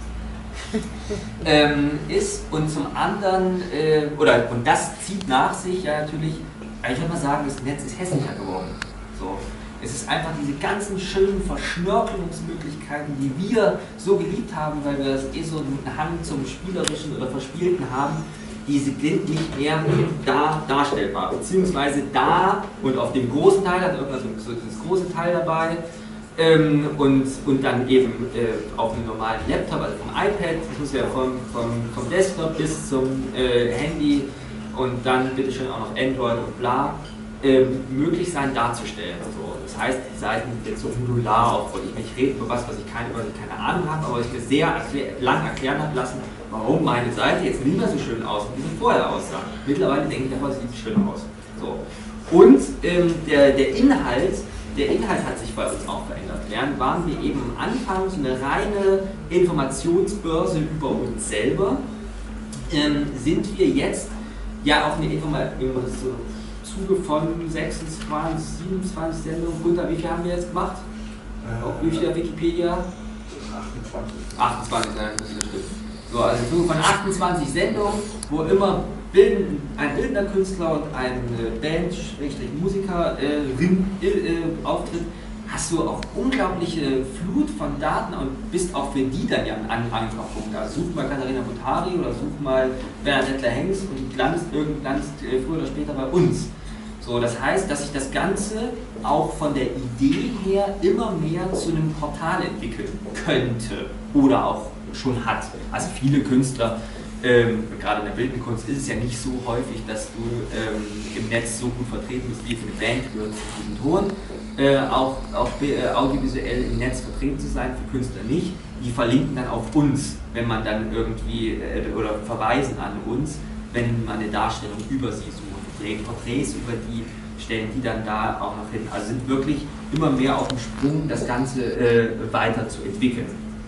ähm, ist und zum anderen, äh, oder und das zieht nach sich ja natürlich, ich würde mal sagen, das Netz ist hässlicher geworden. So. Es ist einfach diese ganzen schönen Verschnörkelungsmöglichkeiten, die wir so geliebt haben, weil wir das eh so einen Hang zum Spielerischen oder Verspielten haben, die sind nicht mehr da darstellbar, beziehungsweise da und auf dem großen Teil, hat irgendwas so das große Teil dabei, ähm, und, und dann eben äh, auf einem normalen Laptop, also vom iPad, das muss ja vom, vom, vom Desktop bis zum äh, Handy und dann bitteschön auch noch Android und bla, äh, möglich sein darzustellen. Also, das heißt, die Seiten sind jetzt so modular, obwohl ich nicht rede über was, was ich keine, was ich keine Ahnung habe, aber ich mir sehr erklär, lang erklären habe lassen, warum meine Seite jetzt nicht mehr so schön aussieht, wie sie vorher aussah. Mittlerweile denke ich aber, sie sieht schön aus. So. Und ähm, der, der Inhalt, der Inhalt hat sich bei uns auch verändert. Während waren wir eben am Anfang so eine reine Informationsbörse über uns selber, ähm, sind wir jetzt ja auch eine Information im Zuge von sechsundzwanzig, siebenundzwanzig Sendungen. Gunter, wie viel haben wir jetzt gemacht? Äh, Auf wie viel Wikipedia? achtundzwanzig. achtundzwanzig, nein, das ist bestimmt. So, also im Zuge von achtundzwanzig Sendungen, wo immer bilden, ein bildender Künstler und eine Band, Musiker äh, äh, auftritt, hast du auch unglaubliche Flut von Daten und bist auch für die dann ja ein Anlaufpunkt. Also such mal Katharina Butari oder such mal Bernadette Hengst und glanzt irgendwann äh, früher oder später bei uns. So, das heißt, dass sich das Ganze auch von der Idee her immer mehr zu einem Portal entwickeln könnte oder auch schon hat. Also viele Künstler, ähm, gerade in der bildenden Kunst ist es ja nicht so häufig, dass du ähm, im Netz so gut vertreten bist wie für eine Band gehört zu diesem Ton. Äh, auch auch äh, audiovisuell im Netz vertreten zu sein, für Künstler nicht. Die verlinken dann auf uns, wenn man dann irgendwie, äh, oder verweisen an uns, wenn man eine Darstellung über sie sucht. Porträts über die stellen die dann da auch noch hin. Also sind wirklich immer mehr auf dem Sprung, das Ganze äh, weiter zu entwickeln.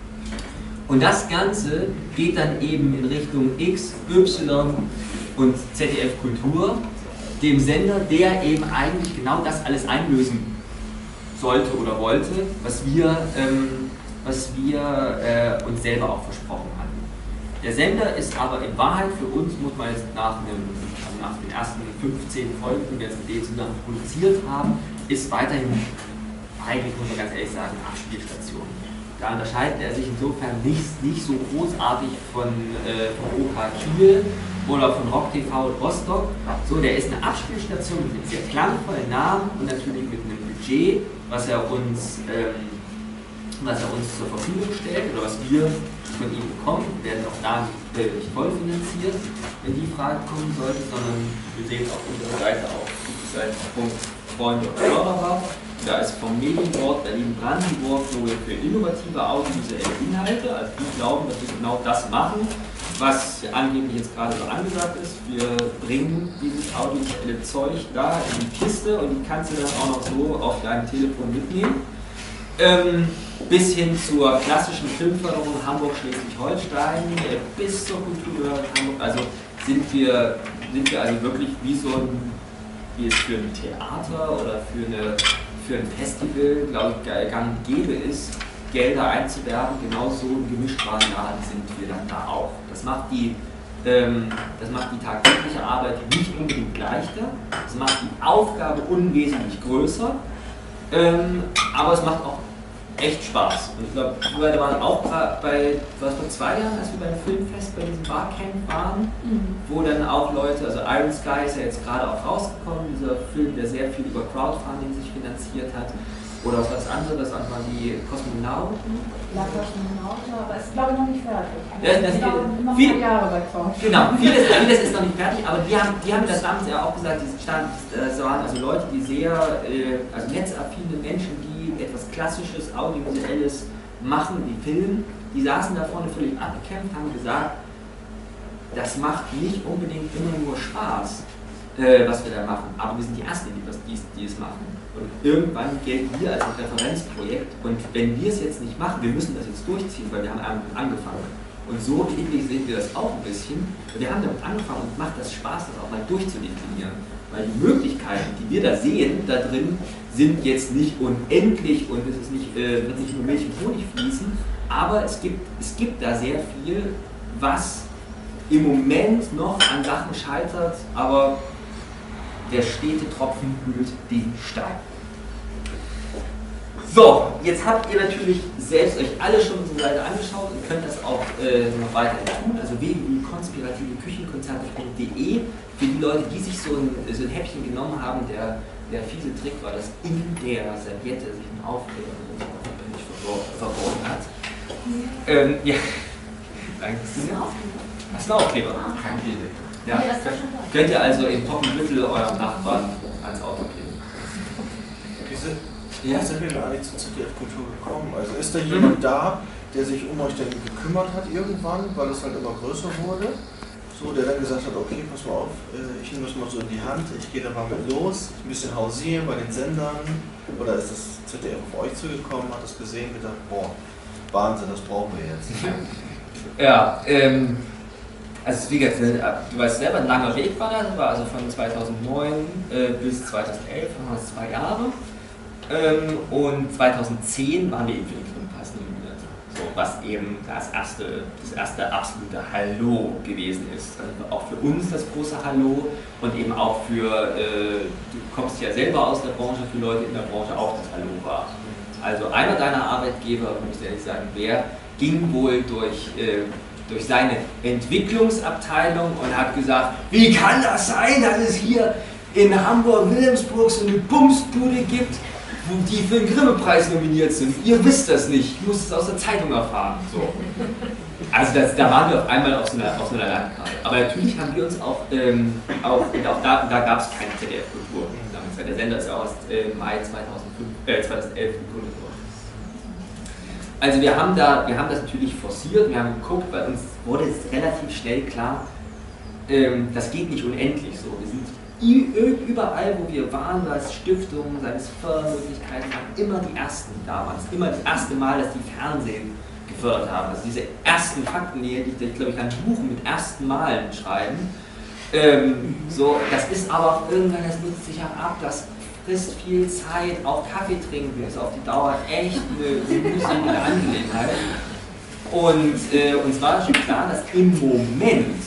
Und das Ganze geht dann eben in Richtung X, Y und Z D F Kultur, dem Sender, der eben eigentlich genau das alles einlösen sollte oder wollte, was wir, ähm, was wir äh, uns selber auch versprochen hatten. Der Sender ist aber in Wahrheit für uns, muss man jetzt nach, einem, also nach den ersten fünfzehn Folgen, die wir jetzt mit denen zusammen produziert haben, ist weiterhin, eigentlich muss man ganz ehrlich sagen, Abspielstation. Da unterscheidet er sich insofern nicht, nicht so großartig von, äh, von O K Kiel oder von Rock T V Rostock. So, der ist eine Abspielstation mit einem sehr klangvollen Namen und natürlich mit einem Budget, was er uns, ähm, was er uns zur Verfügung stellt oder was wir von ihm bekommen. Wir werden auch da nicht, äh, nicht voll finanziert, wenn die Frage kommen sollte, sondern wir sehen auf unserer Seite auch die Seite Punkt Freunde und Förderer. Da ist vom Medienboard Berlin-Brandenburg so für innovative audiovisuelle Inhalte. Also die glauben, dass wir genau das machen, was angeblich jetzt gerade so angesagt ist. Wir bringen dieses audiovisuelle Zeug da in die Kiste und die kannst du dann auch noch so auf deinem Telefon mitnehmen. Ähm, bis hin zur klassischen Filmförderung Hamburg-Schleswig-Holstein, äh, bis zur Kulturbehörde Hamburg. Also sind wir, sind wir also wirklich wie so ein, wie es für ein Theater oder für eine für ein Festival, glaube ich, gang und gäbe ist, Gelder einzuwerben, genauso im Gemischtwarenladen sind wir dann da auch. Das macht die, ähm, das macht die tagtägliche Arbeit nicht unbedingt leichter, es macht die Aufgabe unwesentlich größer, ähm, aber es macht auch echt Spaß. Und ich glaube, wir waren auch bei, was vor zwei Jahren, als wir beim Filmfest bei diesem Barcamp waren, mhm. wo dann auch Leute, also Iron Sky ist ja jetzt gerade auch rausgekommen, dieser Film, der sehr viel über Crowdfunding sich finanziert hat, Oder was war das andere, das andere die Kosmonauten? Ja, Kosmonauten, aber es ist glaube ich noch nicht fertig. Ja, das Ich glaube, noch ein viel, paar Jahre bei Forschung. Genau, vieles, vieles ist noch nicht fertig, aber die haben, die haben das damals ja auch gesagt, die stand, das waren also Leute, die sehr, äh, also netzaffine Menschen, die etwas Klassisches, Audiovisuelles machen, die filmen, die saßen da vorne völlig abgekämpft, haben gesagt, das macht nicht unbedingt immer nur Spaß, äh, was wir da machen, aber wir sind die Ersten, die, das, die, die es machen. Und irgendwann gelten wir als ein Referenzprojekt und wenn wir es jetzt nicht machen, wir müssen das jetzt durchziehen, weil wir haben angefangen. Und so ähnlich sehen wir das auch ein bisschen. Und wir haben damit angefangen und macht das Spaß, das auch mal durchzudeklinieren. Weil die Möglichkeiten, die wir da sehen, da drin, sind jetzt nicht unendlich und es ist nicht, äh, wird nicht nur Milch und Honig fließen, aber es gibt, es gibt da sehr viel, was im Moment noch an Sachen scheitert, aber der stete Tropfen höhlt den Stein. So, jetzt habt ihr natürlich selbst euch alle schon unsere Seite angeschaut und könnt das auch äh, noch weiterhin tun. Also w w w punkt konspirative küchenkonzerte punkt de für die Leute, die sich so ein, so ein Häppchen genommen haben. Der, der fiese Trick war, dass in der Serviette sich ein Aufkleber nicht verborgen hat. Ähm, ja, danke. Hast du einen Aufkleber? Kein Idee. Ja. Könnt ihr also in Poppenbüttel eurem Nachbarn ans Auto kleben. Wie sind wir denn eigentlich zur Z D F-Kultur gekommen? Also ist da jemand da, der sich um euch denn gekümmert hat irgendwann, weil es halt immer größer wurde? So, der dann gesagt hat, okay, pass mal auf, ich nehme das mal so in die Hand, ich gehe da mal mit los, ein bisschen hausieren bei den Sendern. Oder ist das Z D F auf euch zugekommen, hat das gesehen, gedacht, boah, Wahnsinn, das brauchen wir jetzt. Ja, ähm, also wie gesagt, du weißt selber, ein langer Weg war das, war also von zweitausendneun äh, bis zweitausendelf, waren das zwei Jahre. Ähm, und zweitausendzehn waren wir eben für den Grimme-Preis nominiert. So, was eben das erste, das erste absolute Hallo gewesen ist. Also auch für uns das große Hallo und eben auch für, äh, du kommst ja selber aus der Branche, für Leute in der Branche auch das Hallo war. Also einer deiner Arbeitgeber, muss ich ehrlich sagen, wer ging wohl durch, äh, durch seine Entwicklungsabteilung und hat gesagt, wie kann das sein, dass es hier in Hamburg-Wilhelmsburg so eine Bumsbude gibt, die für den Grimme-Preis nominiert sind. Ihr wisst das nicht, ich muss es aus der Zeitung erfahren. So. Also das, da waren wir auf einmal auf so einer, auf so einer Landkarte. Aber natürlich haben wir uns auch, ähm, auch, auch da, da gab es keine Z D F-Kultur. Der Sender ist ja aus äh, Mai zweitausendfünf, äh, zweitausendelf gegründet worden. Also wir haben, da, wir haben das natürlich forciert, wir haben geguckt, weil uns wurde es relativ schnell klar, ähm, das geht nicht unendlich so. Wir sind überall, wo wir waren, sei es Stiftungen, sei es Fördermöglichkeiten, waren immer die Ersten damals, immer das erste Mal, dass die Fernsehen gefördert haben. Also diese ersten Fakten, die hätte ich, glaube ich, ein Buch mit ersten Malen schreiben. Ähm, so, das ist aber auch irgendwann, das nutzt sich auch ab, das frisst viel Zeit, auch Kaffee trinken ist auf die Dauer echt eine mühsame Angelegenheit. Und äh, uns war schon klar, dass im Moment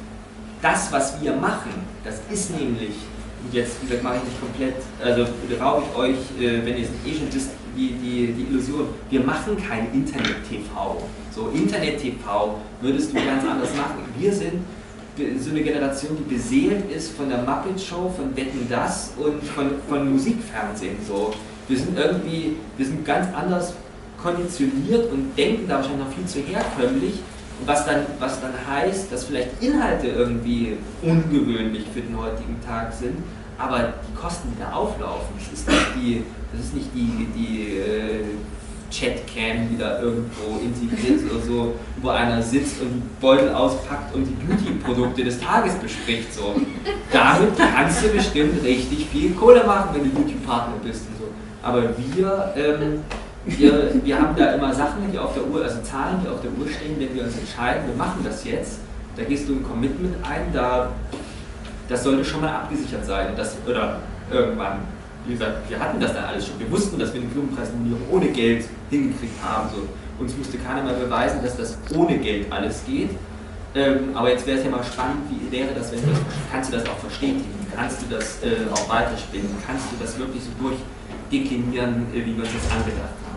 das, was wir machen, das ist nämlich, und jetzt wie gesagt, mache ich nicht komplett, also raube ich euch, äh, wenn ihr es nicht eh schon wisst, die, die, die Illusion, wir machen kein Internet-T V. So, Internet-T V würdest du ganz anders machen. Wir sind so eine Generation, die beseelt ist von der Muppet Show, von Wetten, das und von, von Musikfernsehen. So. Wir sind irgendwie, wir sind ganz anders konditioniert und denken da wahrscheinlich noch viel zu herkömmlich. Was dann, was dann heißt, dass vielleicht Inhalte irgendwie ungewöhnlich für den heutigen Tag sind, aber die Kosten, die da auflaufen, das ist nicht die, das ist nicht die, die äh, Chatcam, die da irgendwo integriert ist oder so, wo einer sitzt und einen Beutel auspackt und die Beauty-Produkte des Tages bespricht. So. Damit kannst du bestimmt richtig viel Kohle machen, wenn du YouTube-Partner bist und so. Aber wir, ähm, wir, wir haben da immer Sachen, die auf der Uhr, also Zahlen, die auf der Uhr stehen, wenn wir uns entscheiden, wir machen das jetzt, da gehst du ein Commitment ein, da, das sollte schon mal abgesichert sein. Das, oder irgendwann. Wie gesagt, wir hatten das dann alles schon. Wir wussten, dass wir eine Grimme-Preis-Nominierung ohne Geld hingekriegt haben. So. Uns musste keiner mehr beweisen, dass das ohne Geld alles geht. Ähm, aber jetzt wäre es ja mal spannend, wie wäre das, wenn du das, kannst du das auch verstetigen? Kannst du das äh, auch weiterspinnen? Kannst du das wirklich so durchdeklinieren, äh, wie wir uns das angedacht haben?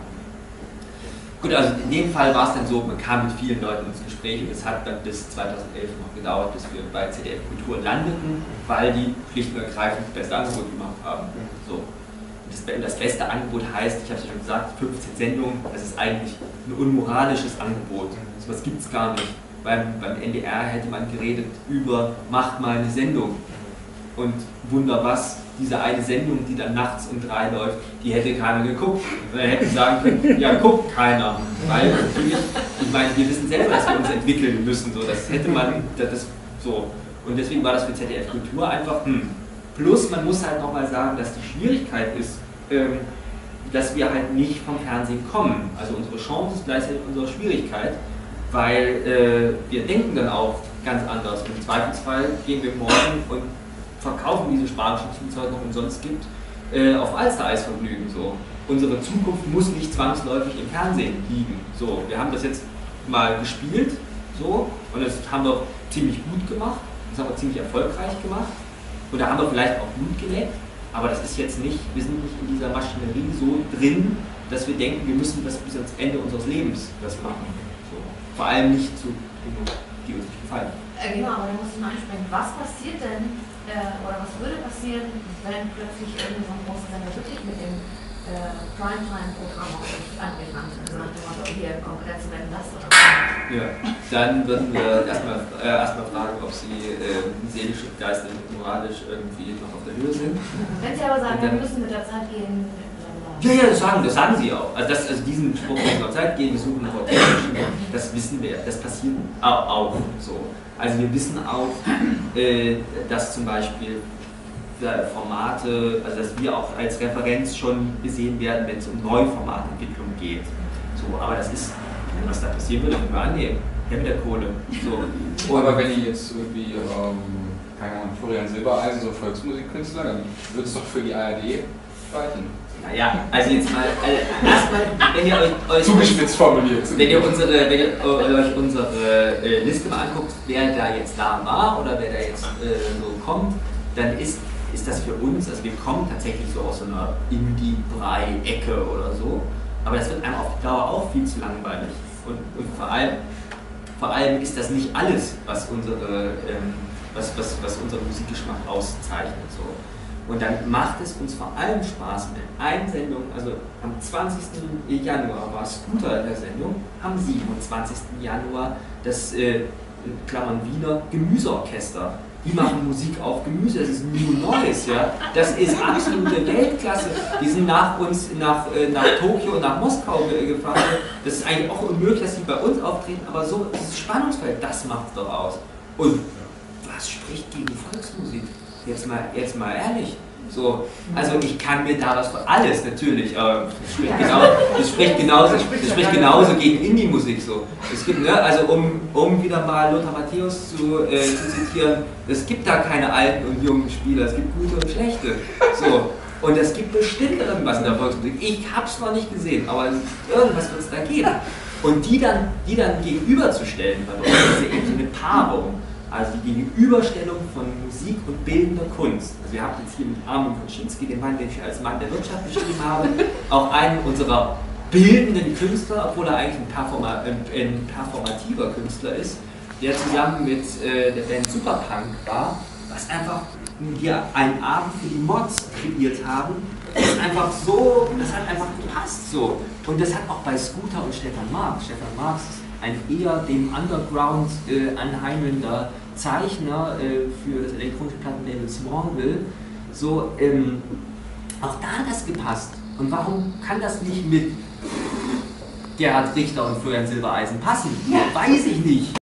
Gut, also in dem Fall war es dann so, man kam mit vielen Leuten ins Gespräch und es hat dann bis zweitausendelf noch gedauert, bis wir bei Z D F Kultur landeten, weil die schlicht und ergreifend das beste Angebot gemacht haben. So. Das, das beste Angebot heißt, ich habe es ja schon gesagt, fünfzehn Sendungen, das ist eigentlich ein unmoralisches Angebot. So was gibt es gar nicht. Beim, beim N D R hätte man geredet über, macht mal eine Sendung. Und wunder was, diese eine Sendung, die dann nachts um drei läuft, die hätte keiner geguckt. Wir hätten sagen können, ja, guckt keiner. Weil natürlich, ich meine, wir wissen selber, dass wir uns entwickeln müssen. So, das hätte man, das, so. Und deswegen war das für Z D F Kultur einfach, hm. Plus, man muss halt nochmal sagen, dass die Schwierigkeit ist, ähm, dass wir halt nicht vom Fernsehen kommen. Also unsere Chance ist gleichzeitig unsere Schwierigkeit, weil äh, wir denken dann auch ganz anders. Und im Zweifelsfall gehen wir morgen und verkaufen diese spanischen Spielzeuge noch umsonst gibt, äh, auf Alster-Eisvergnügen. So. Unsere Zukunft muss nicht zwangsläufig im Fernsehen liegen. So, wir haben das jetzt mal gespielt so, und das haben wir ziemlich gut gemacht, das haben wir ziemlich erfolgreich gemacht. Und da haben wir vielleicht auch Blut geleckt, aber das ist jetzt nicht, wir sind nicht in dieser Maschinerie so drin, dass wir denken, wir müssen das bis ans Ende unseres Lebens das machen. So. Vor allem nicht zu Dingen, die uns nicht gefallen. Äh, genau, aber da muss ich mal ansprechen, was passiert denn, äh, oder was würde passieren, wenn plötzlich irgendwie so ein großer Sender wirklich mit dem äh, Primetime-Programm auf sich angefangen ist, nach dem Motto, hier, Konkurrenz werden das oder was? Ja, dann würden wir erstmal äh, erstmal fragen, ob sie äh, seelisch, geistig und moralisch irgendwie noch auf der Höhe sind. Wenn sie aber sagen, wir müssen mit der Zeit gehen. Ja, ja, das sagen, das sagen sie auch. Also, das, also diesen Spruch mit der Zeit gehen, wir suchen nach authentischen, das wissen wir, das passiert auch, auch so. Also wir wissen auch, äh, dass zum Beispiel Formate, also dass wir auch als Referenz schon gesehen werden, wenn es um Neuformatentwicklung geht. So, aber das ist, was da passieren würde, können wir annehmen. Ja, mit der Kohle. So. Aber wenn ihr jetzt irgendwie, ähm, keine Ahnung, Florian Silbereisen, so Volksmusikkünstler, dann würde es doch für die A R D reichen. Naja, also jetzt mal, also erstmal, wenn ihr euch, euch zugespitzt formuliert. Wenn ihr unsere, wenn ihr euch unsere äh, Liste mal anguckt, wer da jetzt da war oder wer da jetzt äh, so kommt, dann ist, ist das für uns, also wir kommen tatsächlich so aus so einer Indie-Brei-Ecke oder so, aber das wird einem auf die Dauer auch viel zu langweilig. Und, und vor allem, vor allem ist das nicht alles, was unsere, ähm, was, was, was unseren Musikgeschmack auszeichnet. So. Und dann macht es uns vor allem Spaß mit einer Sendung, also am zwanzigsten Januar war Scooter in der Sendung, am siebenundzwanzigsten Januar das äh, Klammern Wiener Gemüseorchester. Die machen Musik auf Gemüse, das ist New Noise, ja. Das ist absolute Weltklasse. Die sind nach uns, nach, äh, nach Tokio und nach Moskau gefahren. Das ist eigentlich auch unmöglich, dass sie bei uns auftreten, aber so, dieses Spannungsfeld, das macht es doch aus. Und was spricht gegen Volksmusik? Jetzt mal, jetzt mal ehrlich. So, also ich kann mir da was für alles natürlich, aber das spricht, genau, das spricht genauso, das spricht genauso gegen Indie-Musik so. Es gibt, ne, also um, um wieder mal Lothar Matthäus zu, äh, zu zitieren, es gibt da keine alten und jungen Spieler, es gibt gute und schlechte. So. Und es gibt bestimmt irgendwas in der Volksmusik. Ich hab's noch nicht gesehen, aber irgendwas wird es da geben. Und die dann, die dann gegenüberzustellen, das ist ja eben so eine Paarung. Also die Gegenüberstellung von Musik und bildender Kunst. Also wir haben jetzt hier mit Armin Konczynski, den Mann, den ich als Mann der Wirtschaft beschrieben habe, auch einen unserer bildenden Künstler, obwohl er eigentlich ein, Performa ein performativer Künstler ist, der zusammen mit äh, der Band Superpunk war, was einfach wir einen Abend für die Mods kreiert haben. Das ist einfach so, das hat einfach gepasst so. Und das hat auch bei Scooter und Stefan Marx. Stefan Marx ist ein eher dem Underground äh, anheimender Zeichner äh, für das elektronische Plattenlabel Smallville. So, ähm, auch da hat das gepasst. Und warum kann das nicht mit Gerhard Richter und Florian Silbereisen passen? Ja. Weiß ich nicht.